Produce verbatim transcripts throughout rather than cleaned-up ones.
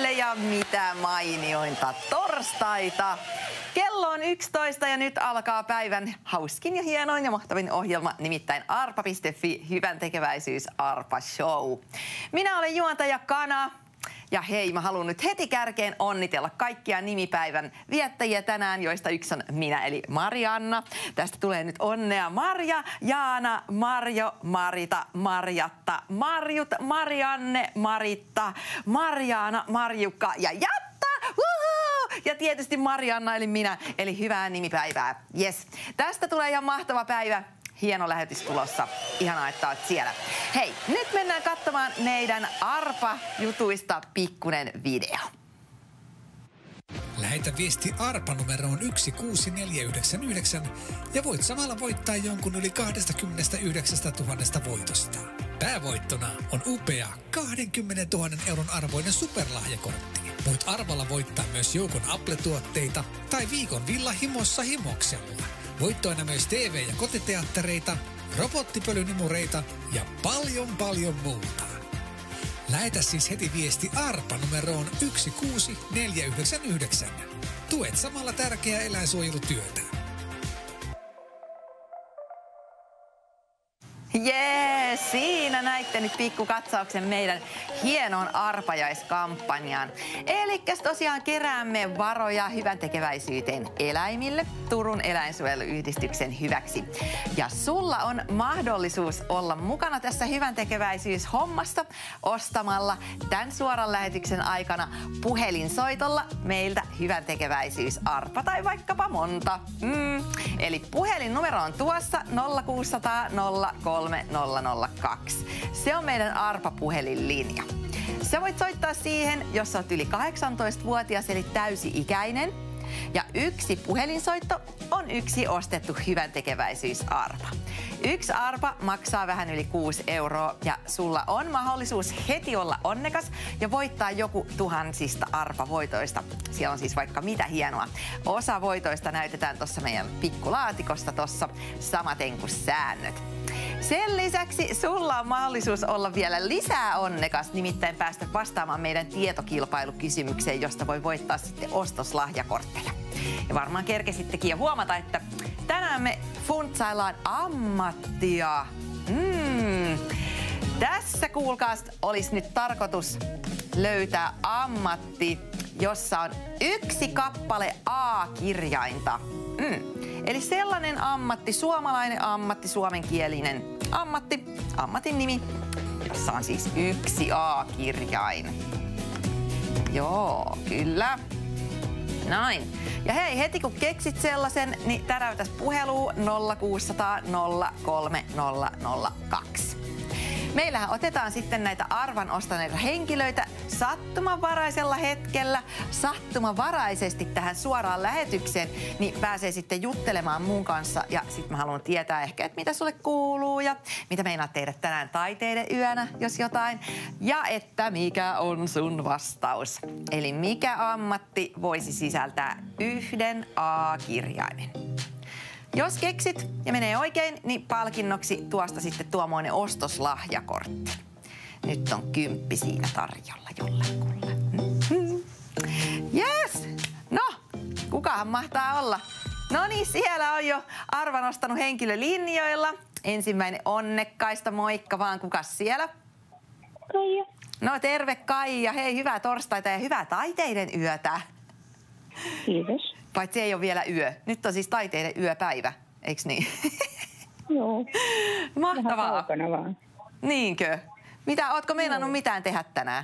terve ja mitä mainiointa torstaita. Kello on yksitoista ja nyt alkaa päivän hauskin ja hienoin ja mahtavin ohjelma, nimittäin arpa piste fi, hyvän tekeväisyys Arpa Show. Minä olen juontaja Kana. Ja hei, mä haluan nyt heti kärkeen onnitella kaikkia nimipäivän viettäjiä tänään, joista yksi on minä, eli Marianna. Tästä tulee nyt onnea Marja, Jaana, Marjo, Marita, Marjatta, Marjut, Marianne, Maritta, Marjaana, Marjukka ja Jatta! Uhu! Ja tietysti Marianna, eli minä, eli hyvää nimipäivää. Yes. Tästä tulee ihan mahtava päivä. Hieno lähetys tulossa. Ihanaa, että olet siellä. Hei, nyt mennään katsomaan meidän Arpa-jutuista pikkunen video. Lähetä viesti Arpa-numeroon yksi kuusi neljä yhdeksän yhdeksän ja voit samalla voittaa jonkun yli kaksikymmentäyhdeksäntuhatta voitosta. Päävoittona on upea kaksikymmentätuhatta euron arvoinen superlahjakortti. Voit arvalla voittaa myös joukon Apple-tuotteita tai viikon villa himossa himoksella. Voittoina myös T V- ja kotiteattereita, robottipölynimureita ja paljon paljon muuta. Lähetä siis heti viesti Arpa-numeroon yksi kuusi neljä yhdeksän yhdeksän. Tuet samalla tärkeää eläinsuojelutyötä. Jee, siinä näitte nyt pikkukatsauksen meidän hienoon arpajaiskampanjaan. Elikkäs tosiaan keräämme varoja hyvän tekeväisyyteen eläimille Turun eläinsuojeluyhdistyksen hyväksi. Ja sulla on mahdollisuus olla mukana tässä hyvän tekeväisyyshommassa ostamalla tämän suoran lähetyksen aikana puhelinsoitolla meiltä hyvän tekeväisyys Arpa tai vaikkapa monta. Mm. Eli puhelinnumero on tuossa nolla kuusi nolla nolla nolla kolme nolla nolla kaksi. Se on meidän Arpa-puhelinlinja. Sä voit soittaa siihen, jos olet yli kahdeksantoistavuotias eli täysi-ikäinen. Ja yksi puhelinsoitto on yksi ostettu hyvän tekeväisyys Arpa. Yksi Arpa maksaa vähän yli kuusi euroa ja sulla on mahdollisuus heti olla onnekas ja voittaa joku tuhansista Arpa-voitoista. Siellä on siis vaikka mitä hienoa. Osa voitoista näytetään tuossa meidän pikkulaatikosta tuossa samaten kuin säännöt. Sen lisäksi sulla on mahdollisuus olla vielä lisää onnekas, nimittäin päästä vastaamaan meidän tietokilpailukysymykseen, josta voi voittaa sitten ostoslahjakortteja. Ja varmaan kerkesittekin jo huomata, että tänään me funtsaillaan ammattia. Mm. Tässä kuulkaas olisi nyt tarkoitus löytää ammatti, jossa on yksi kappale A-kirjainta. Mm. Eli sellainen ammatti, suomalainen ammatti, suomenkielinen ammatti, ammatin nimi, jossa on siis yksi A-kirjain. Joo, kyllä. Näin. Ja hei, heti kun keksit sellaisen, niin täräytäs puheluun nolla kuusi nolla nolla nolla kolme nolla nolla kaksi. Meillähän otetaan sitten näitä arvan ostaneita henkilöitä sattumanvaraisella hetkellä, sattumanvaraisesti tähän suoraan lähetykseen, niin pääsee sitten juttelemaan mun kanssa. Ja sitten mä haluan tietää ehkä, että mitä sulle kuuluu ja mitä meinaat tehdä tänään taiteiden yönä, jos jotain. Ja että mikä on sun vastaus. Eli mikä ammatti voisi sisältää yhden A-kirjaimen. Jos keksit ja menee oikein, niin palkinnoksi tuosta sitten tuomoinen ostoslahjakortti. Nyt on kymppi siinä tarjolla jollekulle. Mm-hmm. Yes! No, kukahan mahtaa olla? No niin, siellä on jo arvan ostanut henkilö linjoilla. Ensimmäinen onnekkaista, moikka vaan. Kukas siellä? Kaija. No terve Kaija. Hei, hyvää torstaita ja hyvää taiteiden yötä. Kiitos. Paitsi ei ole vielä yö. Nyt on siis taiteiden yöpäivä, eikö niin? Joo. Mahtavaa. Vähän kaukana vaan. Niinkö? Mitä, ootko meinannut mitään tehdä tänään?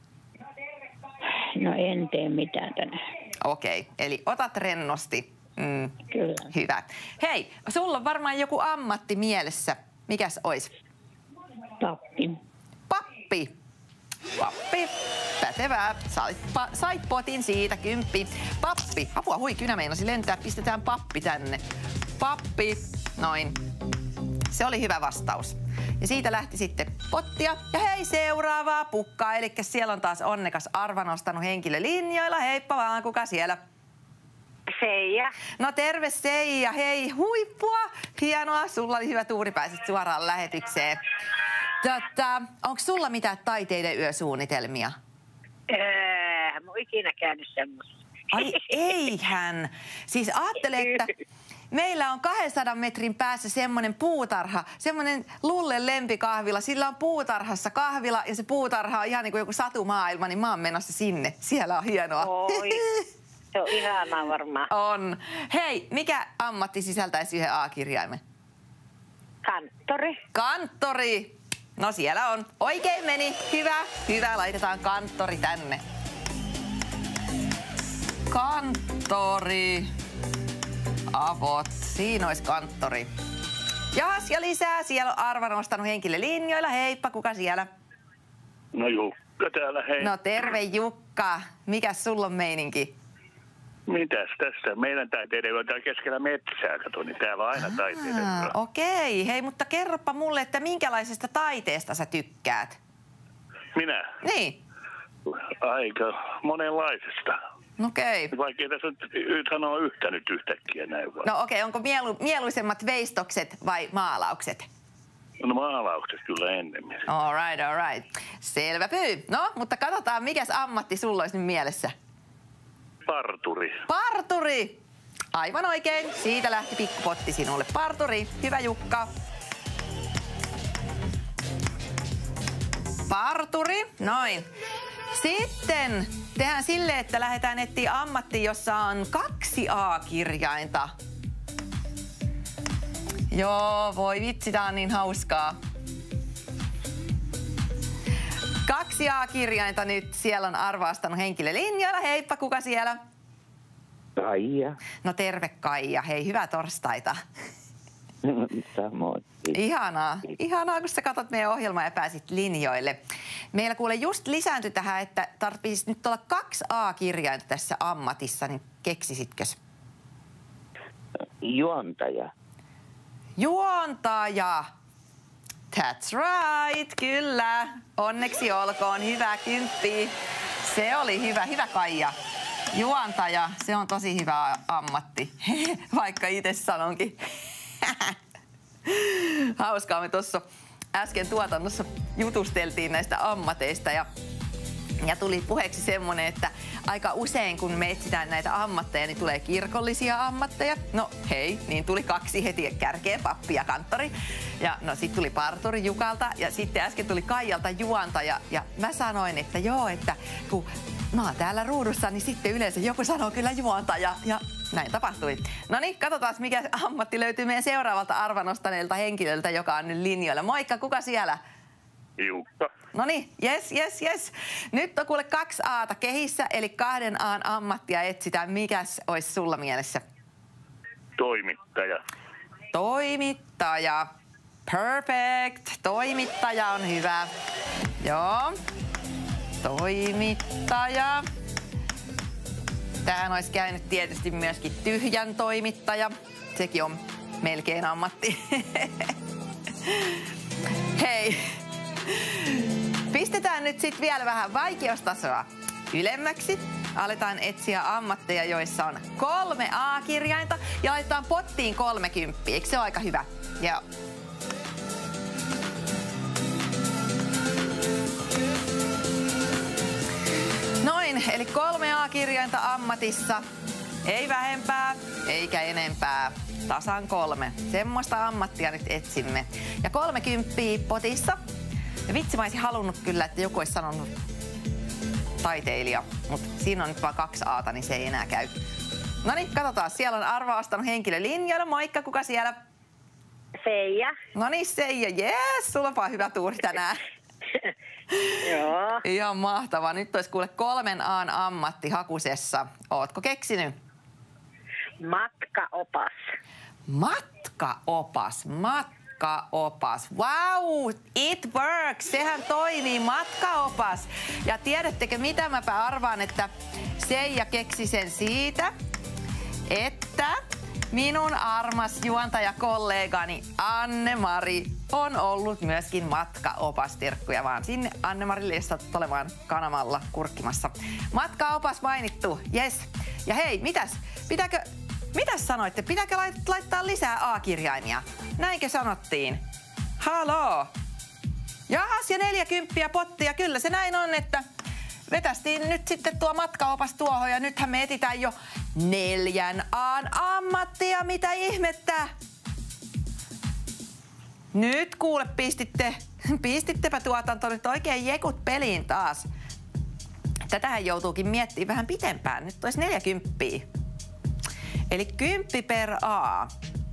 No en tee mitään tänään. Okei, okay, eli otat rennosti. Mm. Kyllä. Hyvä. Hei, sulla on varmaan joku ammatti mielessä. Mikäs ois? Pappi. Pappi. Pappi. Pätevää. Sait, pa, sait potin siitä, kymppi. Pappi. Apua, hui, kynä meinasi lentää. Pistetään pappi tänne. Pappi. Noin. Se oli hyvä vastaus. Ja siitä lähti sitten pottia. Ja hei, seuraavaa pukkaa. Eli siellä on taas onnekas arvan ostanut henkilö linjoilla. Heippa vaan, kuka siellä? Seija. No terve Seija. Hei, huippua. Hienoa. Sulla oli hyvä tuuri, pääsit suoraan lähetykseen. Tota, onko sulla mitään taiteiden yösuunnitelmia? Öö, ikinä käynyt semmoista. Ai eihän. Siis ajattele, että meillä on kahdensadan metrin päässä semmoinen puutarha, semmoinen Lullen lempikahvila. Sillä on puutarhassa kahvila ja se puutarha on ihan niin kuin joku satumaailma, niin mä oon menossa sinne. Siellä on hienoa. Oi, se on ihanaa varmaan. On. Hei, mikä ammatti sisältäisi yhden A-kirjaimen? Kanttori. Kanttori. No siellä on. Oikein meni. Hyvä. Hyvä. Laitetaan kanttori tänne. Kanttori. Avot. Siinä olisi kanttori. Jahas, ja lisää. Siellä on Arva nostanut henkilö linjoilla. Heippa, kuka siellä? No Jukka täällä, hei. No terve Jukka. Mikäs sulla on meininki? Mitäs tässä? Meidän taiteilijoilla on täällä keskellä metsää, kato, niin täällä on aina taiteilijoilla. Ah, okei. Okay. Hei, mutta kerropa mulle, että minkälaisesta taiteesta sä tykkäät? Minä? Niin. Aika monenlaisesta. Okei. Okay. Vaikea tässä nyt sanoa yhtä nyt yhtäkkiä näin vaan. No okei, okay. Onko mielu, mieluisemmat veistokset vai maalaukset? No maalaukset kyllä ennemmin. All right, all right. Selvä pyy. No, mutta katsotaan, mikäs ammatti sulla olisi nyt mielessä? Parturi. Parturi! Aivan oikein. Siitä lähti pikkupotti sinulle. Parturi. Hyvä Jukka. Parturi. Noin. Sitten tehdään silleen, että lähdetään etsiä ammatti, jossa on kaksi A-kirjainta. Joo, voi vitsi, tää on niin hauskaa. Kaksi A-kirjainta nyt. Siellä on arvaastanut henkilö linjalla. Heippa, kuka siellä? Kaija. No terve Kaija. Hei, hyvää torstaita. Samoin. Ihanaa. Ihanaa, kun sä katsot meidän ohjelmaa ja pääsit linjoille. Meillä kuule just lisääntyi tähän, että tarvitsisi nyt olla kaksi A-kirjainta tässä ammatissa, niin keksisitkös? Juontaja. Juontaja. That's right, kyllä. Onneksi olkoon. Hyvä kymppi. Se oli hyvä. Hyvä Kaija. Juontaja, se on tosi hyvä ammatti. Vaikka itse sanonkin. Hauskaa, me tuossa äsken tuotannossa jutusteltiin näistä ammateista ja, ja tuli puheeksi semmoinen, että aika usein kun me etsitään näitä ammatteja, niin tulee kirkollisia ammatteja. No hei, niin tuli kaksi heti kärkeen, pappi ja kanttori. Ja no sit tuli parturi Jukalta ja sitten äsken tuli Kaijalta juontaja. Ja mä sanoin, että joo, että kun mä oon täällä ruudussa, niin sitten yleensä joku sanoo kyllä juontaja. Ja näin tapahtui. No niin, katsotaan mikä ammatti löytyy meidän seuraavalta arvanostaneelta henkilöltä, joka on nyt linjoilla. Moikka, kuka siellä? Jukka. No niin, jes, jes, jes. Nyt on kuule kaksi A:ta kehissä, eli kahden A:n ammattia etsitään. Mikäs olisi sulla mielessä? Toimittaja. Toimittaja. Perfect. Toimittaja on hyvä. Joo. Toimittaja. Tähän olisi käynyt tietysti myöskin tyhjän toimittaja. Sekin on melkein ammatti. Hei. Pistetään nyt sitten vielä vähän vaikeustasoa ylemmäksi. Aletaan etsiä ammatteja, joissa on kolme A-kirjainta ja laitetaan pottiin kolmekymppiä. Eikö se ole aika hyvä? Joo. Noin, eli kolme A-kirjainta ammatissa. Ei vähempää, eikä enempää. Tasan kolme. Semmoista ammattia nyt etsimme. Ja kolmekymppiä potissa. Ja vitsi, mä olisin halunnut kyllä, että joku olisi sanonut taiteilija. Mutta siinä on nyt vaan kaksi A:ta, niin se ei enää käy. No niin, katsotaan. Siellä on arvaastanut henkilö linjoilla. Moikka, kuka siellä? Seija. No niin, Seija. Jees, sulla on vaan hyvä tuuri tänään. Joo. Ihan mahtavaa. Nyt olisi kuule kolmen A:n ammatti hakusessa. Ootko keksinyt? Matkaopas. Matkaopas. Matkaopas. Wow, it works. Sehän toimii, matkaopas. Ja tiedättekö mitä mäpä arvaan, että Seija keksi sen siitä, että minun armas juontajakollegani Anne-Mari on ollut myöskin matkaopas. Terkkuja vaan sinne Anne-Marille, jos satut olemaan kanavalla kurkkimassa. Matkaopas mainittu, yes. Ja hei, mitäs? Pitääkö, mitäs sanoitte? Pitääkö laittaa lisää A-kirjaimia? Näinkö sanottiin? Haloo? Jahas, ja neljäkymppiä pottia. Kyllä se näin on, että vetästiin nyt sitten tuo matkaopas tuohon ja nythän me etitään jo neljän A:n ammattia. Mitä ihmettä? Nyt kuule pistitte, pistittepä tuotanto nyt oikein jekut peliin taas. Tätähän joutuukin miettimään vähän pitempään. Nyt olisi neljäkymppiä. Eli kymppi per A.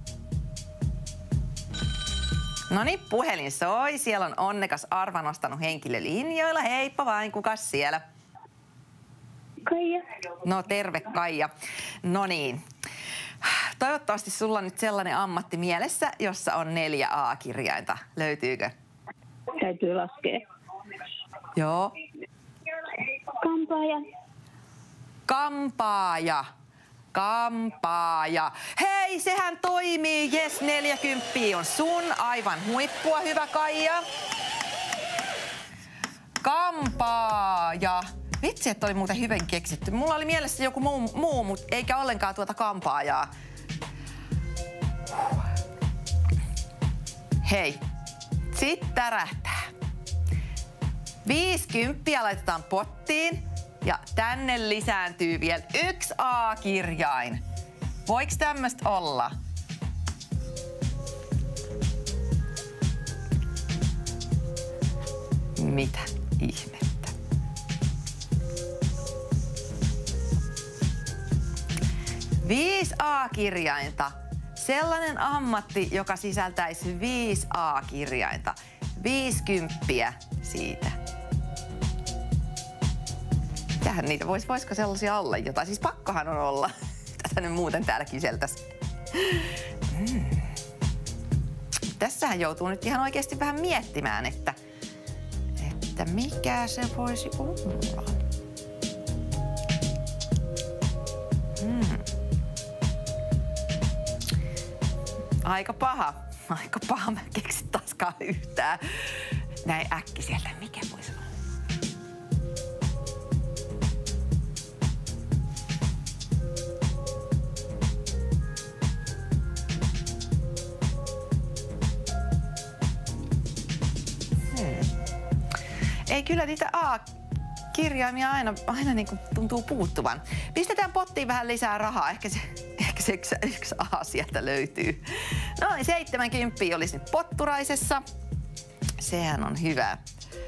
No niin, puhelin soi. Siellä on onnekas arva nostanut henkilö linjoilla. Heippa vain, kukas siellä? Kaija. No terve Kaija. No niin. Toivottavasti sulla on nyt sellainen ammatti mielessä, jossa on neljä A-kirjainta. Löytyykö? Täytyy laskea. Joo. Kampaaja. Kampaaja. Kampaaja. Hei, sehän toimii. Jes, neljäkymppiä on sun. Aivan huippua, hyvä Kaija. Kampaaja. Vitsi, että oli muuten hyvin keksitty. Mulla oli mielessä joku muu, muu mutta eikä ollenkaan tuota kampaajaa. Hei, sit tärähtää. Viisikymppiä laitetaan pottiin ja tänne lisääntyy vielä yksi A-kirjain. Voiks tämmöstä olla? Mitä ihmettä? Viisi A-kirjainta. Sellainen ammatti, joka sisältäisi viisi A-kirjainta. Viisikymppiä siitä. Mitähän niitä vois, voisiko sellaisia olla jotain? Siis pakkohan on olla. Tätä nyt muuten täällä kyseltäisiin. Hmm. Tässähän joutuu nyt ihan oikeasti vähän miettimään, että, että mikä se voisi olla. Hmm. Aika paha. Aika paha. Mä en keksi taaskaan yhtään. Näin äkkisellä. Mikä voisi olla? Hmm. Ei kyllä niitä A-kirjaimia aina, aina niin kuin tuntuu puuttuvan. Pistetään pottiin vähän lisää rahaa. Ehkä se... Se yksi, yksi A sieltä löytyy. No niin, seitsemänkymppiä olisi nyt potturaisessa. Sehän on hyvä.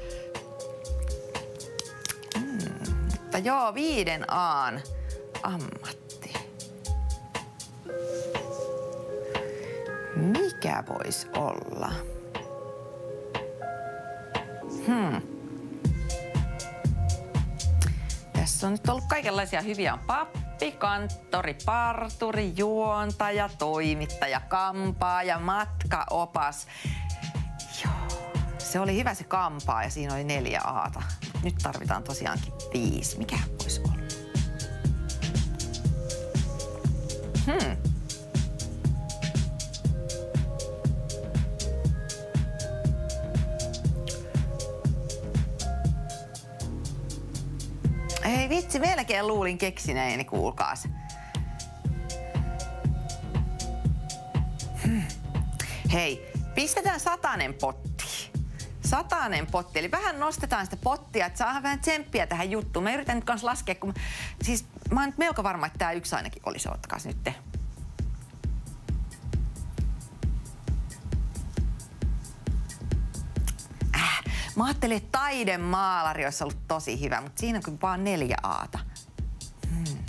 Mm, mutta joo, viiden A:n ammatti. Mikä voisi olla? Hmm. Tässä on nyt ollut kaikenlaisia hyviä. On pappi, kanttori, parturi, juontaja, toimittaja, kampaaja, matkaopas. Joo, se oli hyvä se kampaa ja siinä oli neljä A:ta. Nyt tarvitaan tosiaankin viisi. Mikä voisi olla? Hmm. Ei vitsi, melkein luulin keksineeni, kuulkaas. Hmm. Hei, pistetään satanen potti. Satanen potti, eli vähän nostetaan sitä pottia, että saadaan vähän tsemppiä tähän juttuun. Mä yritän nyt kanssa laskea, kun... Siis mä oon nyt melko varma, että tää yksi ainakin olisi. Ottakas nyt te. Mä ajattelin, että taidemaalari olisi ollut tosi hyvä, mutta siinä on kyllä vaan neljä A:ta. Hmm.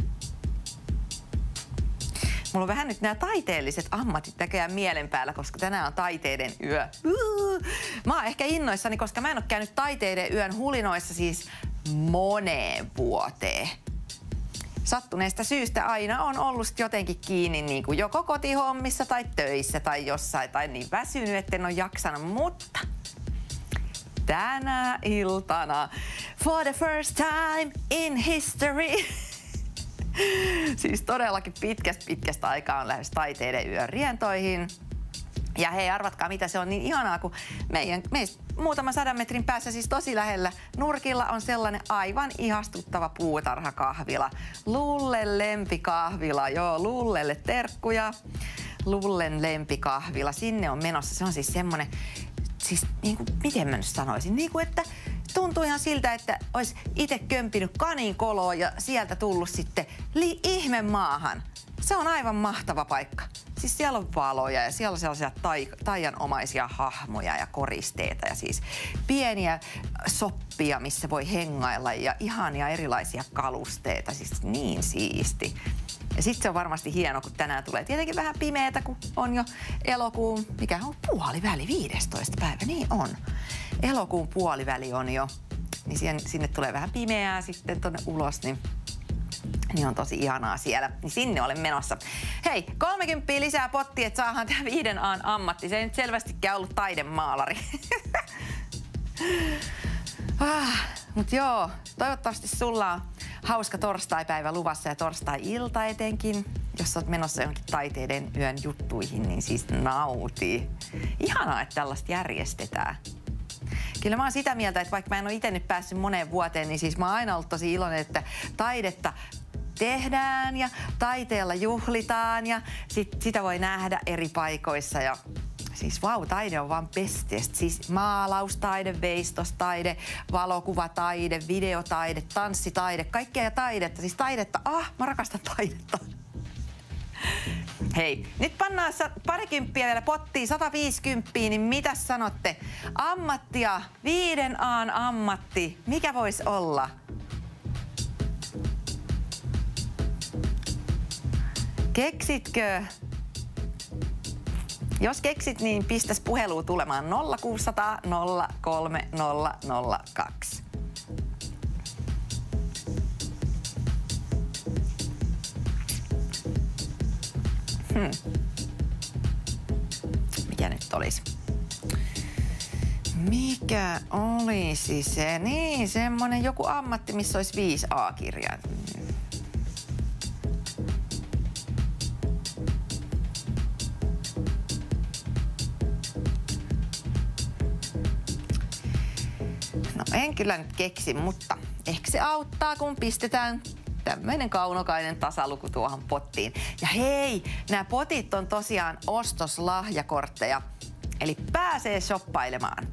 Mulla on vähän nyt nämä taiteelliset ammatit näköjään mielen päällä, koska tänään on taiteiden yö. Uh, mä oon ehkä innoissani, koska mä en ole käynyt taiteiden yön hulinoissa siis moneen vuoteen. Sattuneesta syystä aina on ollut jotenkin kiinni niin kuin joko kotihommissa tai töissä tai jossain tai niin väsynyt, etten ole jaksanut, mutta... Tänä iltana, for the first time in history. Siis todellakin pitkästä pitkästä aikaa on lähes taiteiden yön rientoihin. Ja hei, arvatkaa mitä se on niin ihanaa, kun meidän, meistä muutaman sadan metrin päässä, siis tosi lähellä nurkilla on sellainen aivan ihastuttava puutarhakahvila. Lullen lempikahvila, joo, Lullelle terkkuja. Lullen lempikahvila, sinne on menossa. Se on siis semmoinen... Siis niin kuin, miten mä nyt sanoisin, niin kuin, että tuntuu tuntuu ihan siltä, että olisi itse kömpinyt kaninkoloon ja sieltä tullut sitten li- ihme maahan. Se on aivan mahtava paikka. Siis siellä on valoja ja siellä on sellaisia tai, taianomaisia hahmoja ja koristeita ja siis pieniä soppia, missä voi hengailla ja ihania erilaisia kalusteita. Siis niin siisti. Ja sitten se on varmasti hieno, kun tänään tulee tietenkin vähän pimeätä, kun on jo elokuun, mikä on puoliväli, viidestoista päivä, niin on. Elokuun puoliväli on jo, niin sinne, sinne tulee vähän pimeää sitten tonne ulos, niin, niin on tosi ihanaa siellä. Niin sinne olen menossa. Hei, kolmekymppiä lisää pottia, että saadaan tää viiden A:n ammatti. Se ei nyt selvästikään ollut taidemaalari. ah, mut joo, toivottavasti sulla on hauska torstaipäivä luvassa ja torstai-ilta etenkin. Jos olet menossa johonkin taiteiden yön juttuihin, niin siis nauti. Ihanaa, että tällaista järjestetään. Kyllä mä oon sitä mieltä, että vaikka mä en ole itse nyt päässyt moneen vuoteen, niin siis mä oon aina ollut tosi iloinen, että taidetta tehdään ja taiteella juhlitaan ja sit, sitä voi nähdä eri paikoissa. Ja siis vau, taide on vaan bestest. Siis maalaustaide, veistostaide, valokuvataide, videotaide, tanssitaide, kaikkea taidetta. Siis taidetta, ah, mä rakastan taidetta. Hei, nyt pannaan parikymppiä vielä pottiin, sata viisikymmentä, niin mitä sanotte? Ammattia, viiden A:n ammatti, mikä voisi olla? Keksitkö? Jos keksit, niin pistäs puhelua tulemaan nolla kuusi nolla nolla nolla kolme nolla nolla kaksi. Hmm. Mikä nyt olisi? Mikä olisi se? Niin, semmonen joku ammatti, missä olisi viisi A-kirjaa. No en kyllä nyt keksi, mutta ehkä se auttaa, kun pistetään tämmöinen kaunokainen tasaluku tuohon pottiin. Ja hei, nämä potit on tosiaan ostoslahjakortteja, eli pääsee shoppailemaan.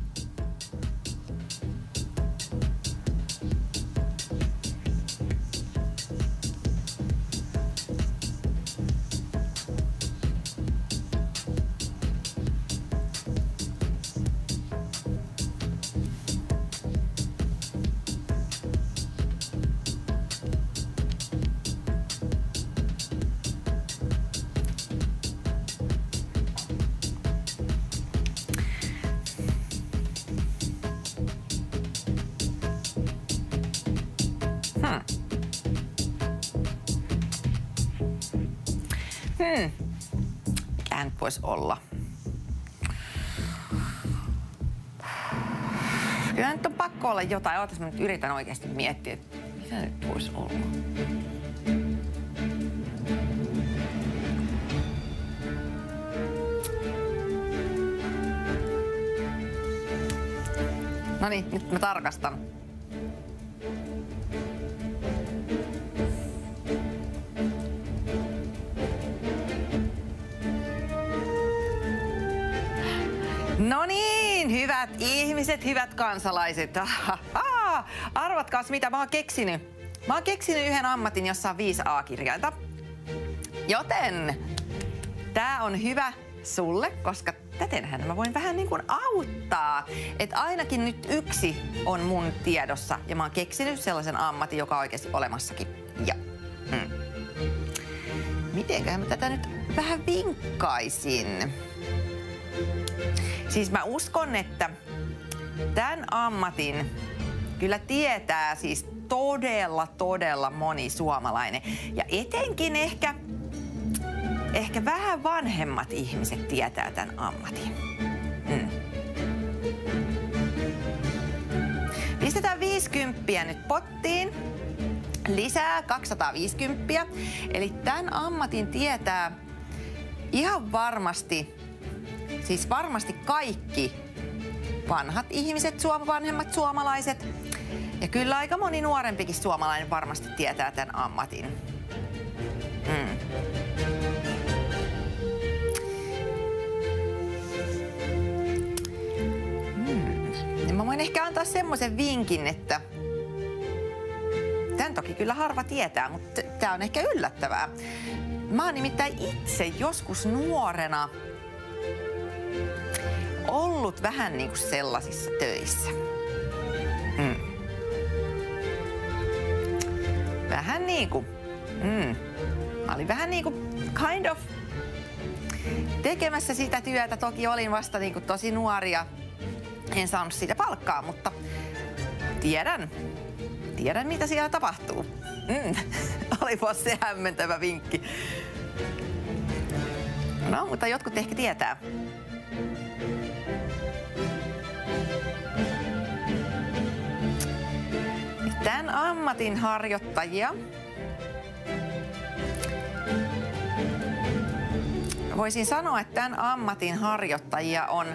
Hmm. Mikähän nyt voisi olla? Kyllä nyt on pakko olla jotain. Ootas, mä nyt yritän oikeasti miettiä, että mitä nyt voisi olla. No niin, nyt mä tarkastan. No niin, hyvät ihmiset, hyvät kansalaiset. Ahaa, arvatkaas mitä mä oon keksinyt. Mä oon keksinyt yhden ammatin, jossa on viisi A-kirjainta. Joten tää on hyvä sulle, koska tätenhän mä voin vähän niin kuin auttaa. Että ainakin nyt yksi on mun tiedossa ja mä oon keksinyt sellaisen ammatin, joka on oikeasti olemassakin. Ja. Mm. Mitenköhän mä tätä nyt vähän vinkkaisin? Siis mä uskon, että tämän ammatin kyllä tietää siis todella, todella moni suomalainen. Ja etenkin ehkä, ehkä vähän vanhemmat ihmiset tietää tämän ammatin. Mm. Pistetään viisikymppiä nyt pottiin. Lisää kaksisataaviisikymmentä. Eli tämän ammatin tietää ihan varmasti, siis varmasti kaikki vanhat ihmiset, suom- vanhemmat suomalaiset. Ja kyllä aika moni nuorempikin suomalainen varmasti tietää tämän ammatin. Mm. Mm. niin mä voin ehkä antaa semmoisen vinkin, että tän toki kyllä harva tietää, mutta tää on ehkä yllättävää. Mä oon nimittäin itse joskus nuorena ollut vähän niinku sellaisissa töissä. Mm. Vähän niinku. Mm. Mä olin vähän niinku kind of tekemässä sitä työtä. Toki olin vasta niinku tosi nuoria. En saanut siitä palkkaa, mutta tiedän. Tiedän, mitä siellä tapahtuu. Mm. Olipa se hämmentävä vinkki. No, mutta jotkut ehkä tietää. Tämän ammatin harjoittajia voisin sanoa, että tämän ammatin harjoittajia on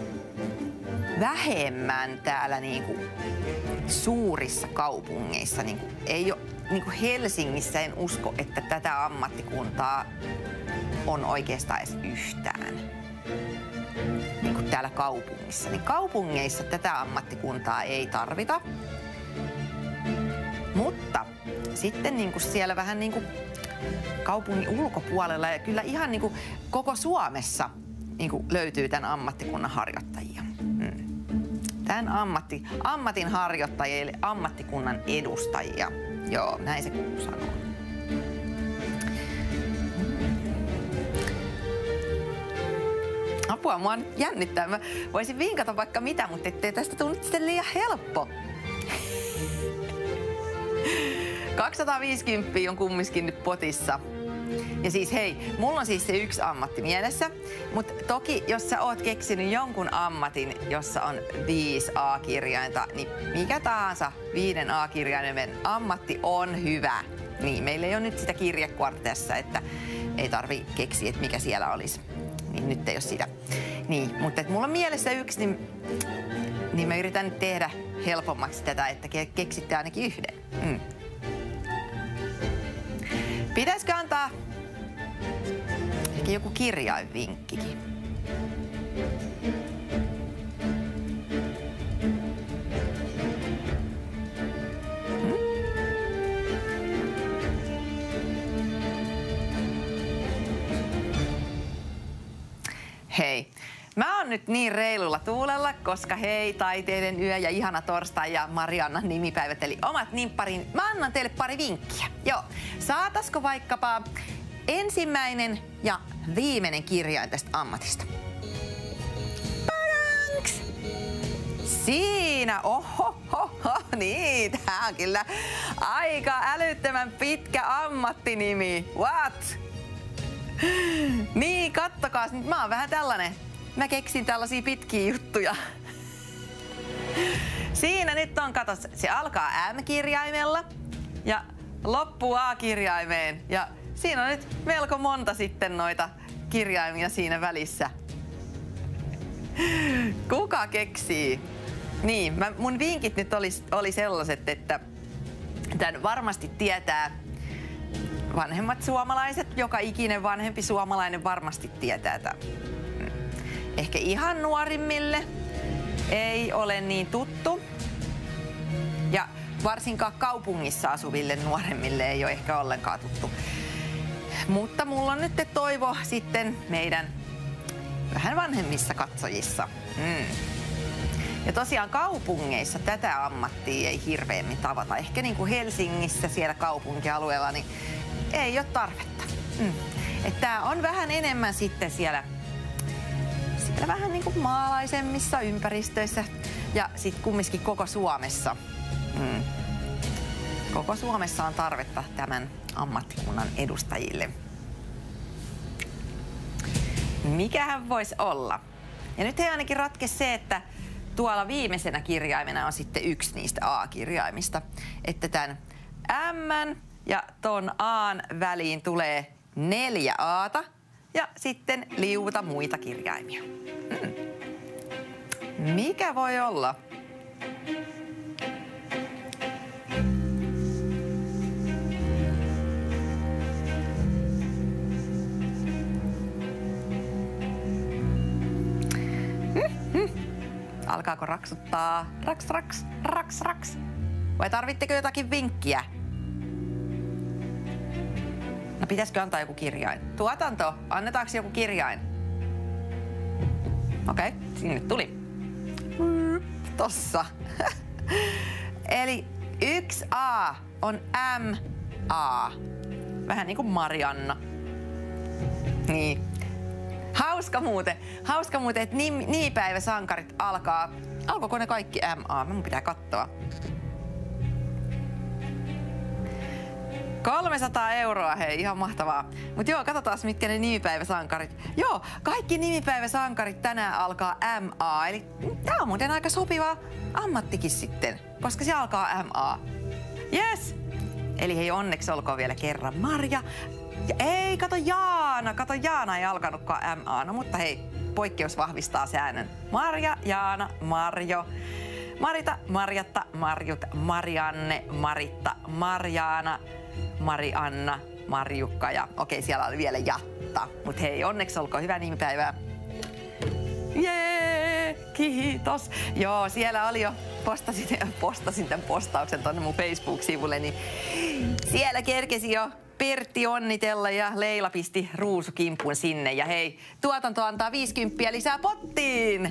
vähemmän täällä niinku suurissa kaupungeissa. Niinku, ei ole, niinku Helsingissä en usko, että tätä ammattikuntaa on oikeastaan edes yhtään. Niinku täällä kaupungissa. Niin kaupungeissa tätä ammattikuntaa ei tarvita. Mutta sitten niinku siellä vähän niinku kaupungin ulkopuolella ja kyllä ihan niinku koko Suomessa niinku löytyy tämän ammattikunnan harjoittajia. Mm. Tämän ammatti, ammatin harjoittajille ammattikunnan edustajia. Joo, näin se kuuluu sanoa. Apua, mua nyt jännittää. Mä voisin vinkata vaikka mitä, mutta ettei tästä tule nyt sitten liian helppo. kaksisataaviisikymmentä on kumminkin nyt potissa. Ja siis hei, mulla on siis se yksi ammatti mielessä, mutta toki jos sä oot keksinyt jonkun ammatin, jossa on viisi A-kirjainta, niin mikä tahansa viiden A-kirjaimen ammatti on hyvä. Niin, meillä ei ole nyt sitä kirjekuorta tässä, että ei tarvi keksiä, että mikä siellä olisi. Niin nyt ei ole sitä. Niin, mutta et mulla on mielessä yksi, niin, niin mä yritän nyt tehdä helpommaksi tätä, että ke- keksitte ainakin yhden. Mm. Pitäisikö antaa ehkä joku kirjainvinkkikin? Hmm? Hei, mä oon nyt niin reilulla tuulella, koska hei, taiteiden yö ja ihana torstai ja Mariannan nimipäivät, eli omat nimpparin. Mä annan teille pari vinkkiä. Joo, saataisiko vaikkapa ensimmäinen ja viimeinen kirjain tästä ammatista? Padanks! Siinä, oho, oho, niin, tää on kyllä aika älyttömän pitkä ammattinimi. What? Niin, kattokaa, nyt mä oon vähän tällainen. Mä keksin tällaisia pitkiä juttuja. Siinä nyt on, kato, se alkaa M-kirjaimella ja loppuu A-kirjaimeen. Ja siinä on nyt melko monta sitten noita kirjaimia siinä välissä. Kuka keksii? Niin, mä, mun vinkit nyt oli, oli sellaiset, että tän varmasti tietää vanhemmat suomalaiset. Joka ikinen vanhempi suomalainen varmasti tietää tämän. Ehkä ihan nuorimmille ei ole niin tuttu. Ja varsinkaan kaupungissa asuville nuoremmille ei ole ehkä ollenkaan tuttu. Mutta mulla on nyt toivo sitten meidän vähän vanhemmissa katsojissa. Mm. Ja tosiaan kaupungeissa tätä ammattia ei hirveämmin tavata. Ehkä niin kuin Helsingissä siellä kaupunkialueella niin ei ole tarvetta. Mm. Että tää on vähän enemmän sitten siellä, siellä vähän niin kuin maalaisemmissa ympäristöissä ja sitten kumminkin koko Suomessa. Mm. Koko Suomessa on tarvetta tämän ammattikunnan edustajille. Mikähän voisi olla? Ja nyt he ainakin ratkesi se, että tuolla viimeisenä kirjaimena on sitten yksi niistä A-kirjaimista. Että tämän M ja ton A:n väliin tulee neljä A:ta ja sitten liuta muita kirjaimia. Hmm. Mikä voi olla? Alkaako raksuttaa? Raks, raks, raks, raks. Vai tarvitteko jotakin vinkkiä? No pitäisikö antaa joku kirjain? Tuotanto, annetaanko joku kirjain? Okei, okay, sinne tuli. Tossa. Eli yksi A on M A. Vähän niin kuin Marianna. Niin. Hauska muuten. Hauska muuten, että nimipäiväsankarit alkaa. Alkoiko ne kaikki M A? Minun pitää katsoa. kolmesataa euroa, hei, ihan mahtavaa. Mut joo, katsotaan mitkä ne nimipäiväsankarit. Joo, kaikki nimipäiväsankarit tänään alkaa M A, eli tää on muuten aika sopiva ammattikin sitten, koska se alkaa M A. Yes! Eli hei, onneksi olkoon vielä kerran Marja. Ja ei, kato Jaana, kato Jaana ei alkanutkaan M A, no mutta hei, poikkeus vahvistaa säännön. Marja, Jaana, Marjo. Marita, Marjatta, Marjut, Marianne, Maritta, Marjaana, Marianna, Marjukka ja okei, siellä oli vielä Jatta. Mut hei, onneksi olkoon hyvää nimipäivää. Jee, kiitos. Joo, siellä oli jo, postasin, postasin tämän postauksen tonne mun Facebook-sivulle, niin siellä kerkesi jo Pertti onnitella ja Leila pisti ruusukimpun sinne. Ja hei, tuotanto antaa viisikymppiä lisää pottiin.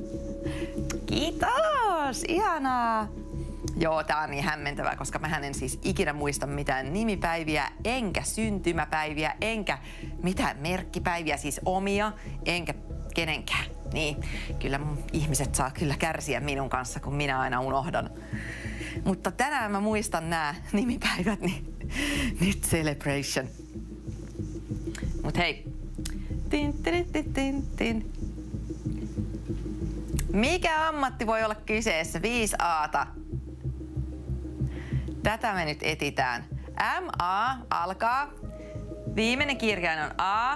Kiitos, ihanaa. Joo, tää on niin hämmentävää, koska mähän en siis ikinä muista mitään nimipäiviä, enkä syntymäpäiviä, enkä mitään merkkipäiviä, siis omia, enkä kenenkään. Niin, kyllä mun ihmiset saa kyllä kärsiä minun kanssa, kun minä aina unohdan. Mutta tänään mä muistan nämä nimipäivät, niin nyt celebration. Mut hei. Tin, tin, tin, tin, tin. Mikä ammatti voi olla kyseessä? viisi A:ta. Tätä me nyt etitään. M A alkaa. Viimeinen kirjain on A.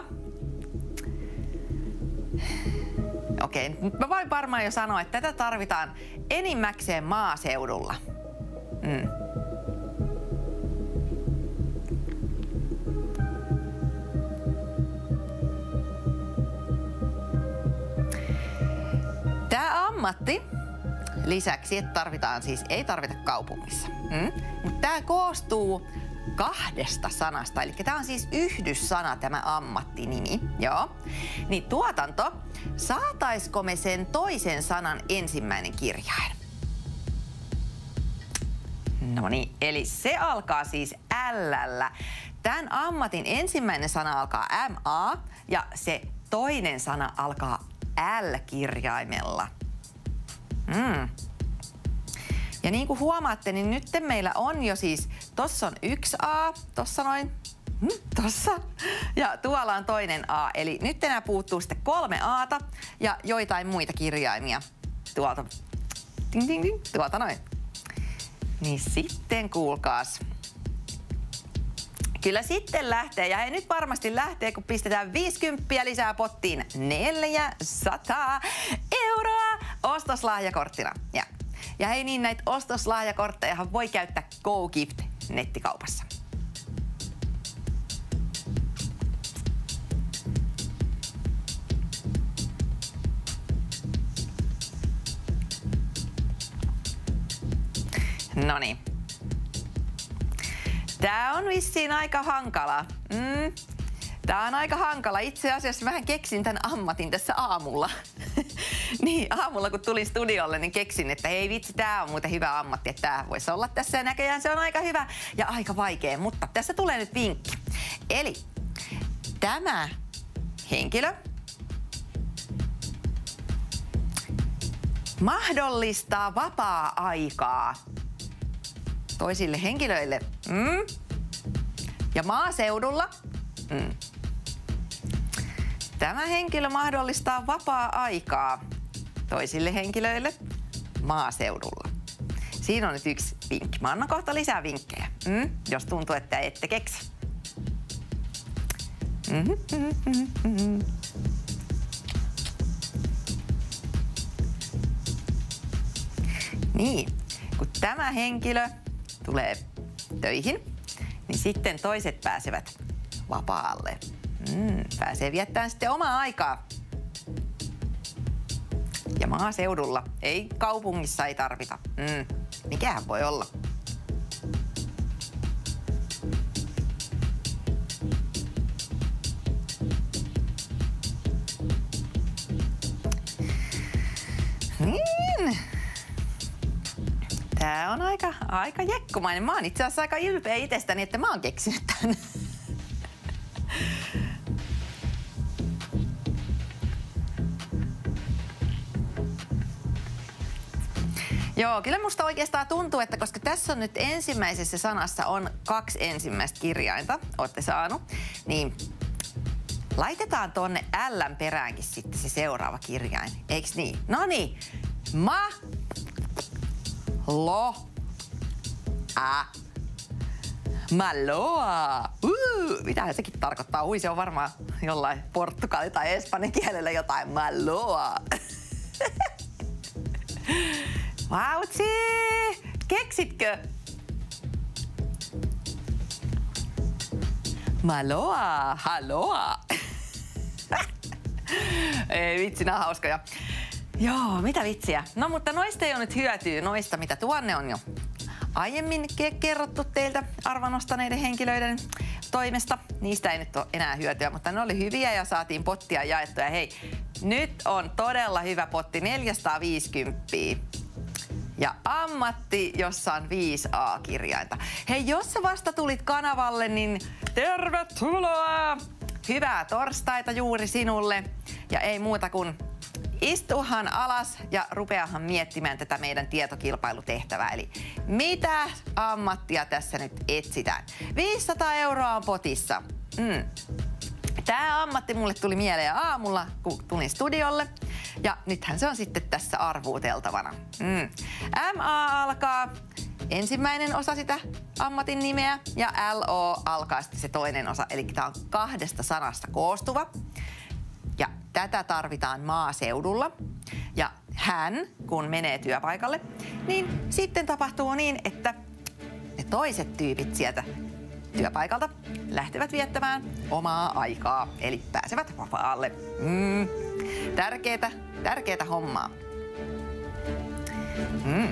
Okei, nyt mä voin varmaan jo sanoa, että tätä tarvitaan enimmäkseen maaseudulla. Mm. Tämä ammatti lisäksi, että tarvitaan siis, ei tarvita kaupungissa. Mm? Mutta tämä koostuu kahdesta sanasta, eli tämä on siis yhdyssana tämä ammattinimi, joo. Niin tuotanto, saataisko me sen toisen sanan ensimmäinen kirjain? No niin, eli se alkaa siis L:llä. Tämän ammatin ensimmäinen sana alkaa M A ja se toinen sana alkaa L-kirjaimella. Mm. Ja niin kuin huomaatte, niin nyt meillä on jo siis, tossa on yksi A, tossa noin, mm, tossa, ja tuolla on toinen A. Eli nyt enää puuttuu sitten kolme A:ta ja joitain muita kirjaimia tuolta, ding, ding, ding, tuolta noin. Niin sitten kuulkaas. Kyllä sitten lähtee, ja hei nyt varmasti lähtee, kun pistetään viisikymppiä lisää pottiin neljäsataa euroa ostoslahjakorttina. Ja, ja hei niin, näitä ostoslahjakorttejahan voi käyttää GoGift-nettikaupassa. Noniin. Tää on vissiin aika hankala. Mm. Tää on aika hankala. Itse asiassa vähän keksin tän ammatin tässä aamulla. Niin, aamulla kun tulin studiolle, niin keksin, että hei vitsi, tää on muuten hyvä ammatti, että tää voisi olla tässä. Ja näköjään se on aika hyvä ja aika vaikea, mutta tässä tulee nyt vinkki. Eli tämä henkilö mahdollistaa vapaa-aikaa toisille henkilöille. Mm. Ja maaseudulla. Mm. Tämä henkilö mahdollistaa vapaa-aikaa toisille henkilöille maaseudulla. Siinä on nyt yksi vinkki. Mä annan kohta lisää vinkkejä, mm. jos tuntuu, että ette keksi. Mm-hmm, mm-hmm, mm-hmm. Niin, kun tämä henkilö tulee töihin, niin sitten toiset pääsevät vapaalle. Mm, pääsee viettämään sitten omaa aikaa. Ja maaseudulla, ei kaupungissa ei tarvita. Mm. Mikähän voi olla? Niin. Tää on aika, aika jekkumainen. Mä oon itse asiassa aika ylpeä itsestäni, että mä oon keksinyt tän. Joo, kyllä musta oikeastaan tuntuu, että koska tässä on nyt ensimmäisessä sanassa on kaksi ensimmäistä kirjainta, ootte saanut, niin laitetaan tonne L:n peräänkin sitten se seuraava kirjain, eiks niin? Noniin, ma, lo, a, maloa. Uh, mitähän sekin tarkoittaa? Ui, se on varmaan jollain portugali- tai espanjan kielellä jotain maloa. Vautsi! Keksitkö? Maloa, haloa. Ei vitsi, nää hauskoja. Joo, mitä vitsiä. No mutta noista ei ole nyt hyötyä, noista mitä tuonne on jo aiemmin ke- kerrottu teiltä arvanostaneiden henkilöiden toimesta. Niistä ei nyt ole enää hyötyä, mutta ne oli hyviä ja saatiin pottia jaettua. Ja hei, nyt on todella hyvä potti, neljäsataaviisikymmentä. Ja ammatti, jossa on viisi A-kirjainta. Hei, jos sä vasta tulit kanavalle, niin tervetuloa! Hyvää torstaita juuri sinulle. Ja ei muuta kuin istuhan alas ja rupeahan miettimään tätä meidän tietokilpailutehtävää. Eli mitä ammattia tässä nyt etsitään? viisisataa euroa on potissa. Mm. Tämä ammatti mulle tuli mieleen aamulla, kun tulin studiolle. Ja nythän se on sitten tässä arvuuteltavana. Mm. M A alkaa ensimmäinen osa sitä ammatin nimeä ja L O alkaa sitten se toinen osa. Eli tämä on kahdesta sanasta koostuva. Ja tätä tarvitaan maaseudulla. Ja hän, kun menee työpaikalle, niin sitten tapahtuu niin, että ne toiset tyypit sieltä työpaikalta lähtevät viettämään omaa aikaa, eli pääsevät vapaalle. Mm. Tärkeetä, tärkeetä hommaa. Mm.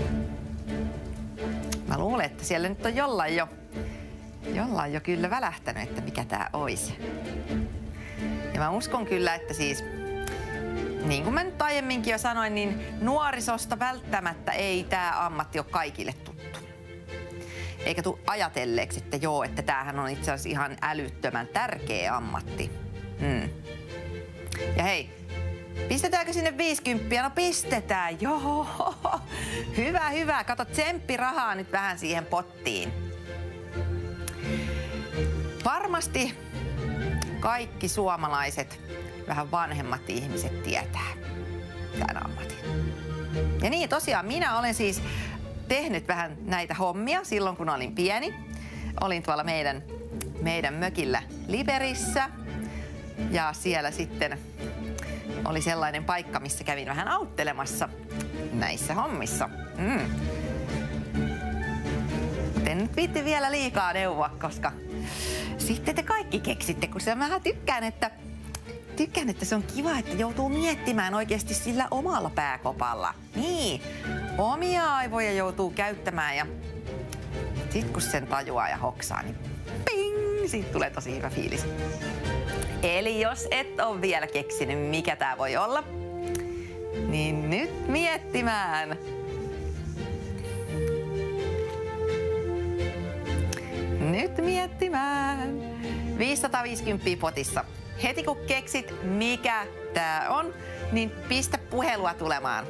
Mä luulen, että siellä nyt on jollain jo, jollain jo kyllä välähtänyt, että mikä tää olisi. Ja mä uskon kyllä, että siis, niin kuin mä nyt aiemminkin jo sanoin, niin nuorisosta välttämättä ei tää ammatti ole kaikille tuttu. Eikä tule ajatelleeksi, että joo, että tämähän on itse asiassa ihan älyttömän tärkeä ammatti. Mm. Ja hei, pistetäänkö sinne viisikymppiä? No pistetään, joo. Hyvä, hyvä. Kato, tsemppirahaa nyt vähän siihen pottiin. Varmasti kaikki suomalaiset vähän vanhemmat ihmiset tietää tämän ammatin. Ja niin, tosiaan minä olen siis tehnyt vähän näitä hommia silloin, kun olin pieni. Olin tuolla meidän, meidän mökillä Liberissä ja siellä sitten oli sellainen paikka, missä kävin vähän auttelemassa näissä hommissa. Mm. En nyt viitti vielä liikaa neuvoa, koska sitten te kaikki keksitte, kun se vähän tykkään, että Tykkään, että se on kiva, että joutuu miettimään oikeasti sillä omalla pääkopalla. Niin, omia aivoja joutuu käyttämään ja sit kun sen tajuaa ja hoksaa, niin ping, siitä tulee tosi hyvä fiilis. Eli jos et ole vielä keksinyt, mikä tää voi olla, niin nyt miettimään. Nyt miettimään. viisisataaviisikymmentä potissa. Heti kun keksit, mikä tää on, niin pistä puhelua tulemaan.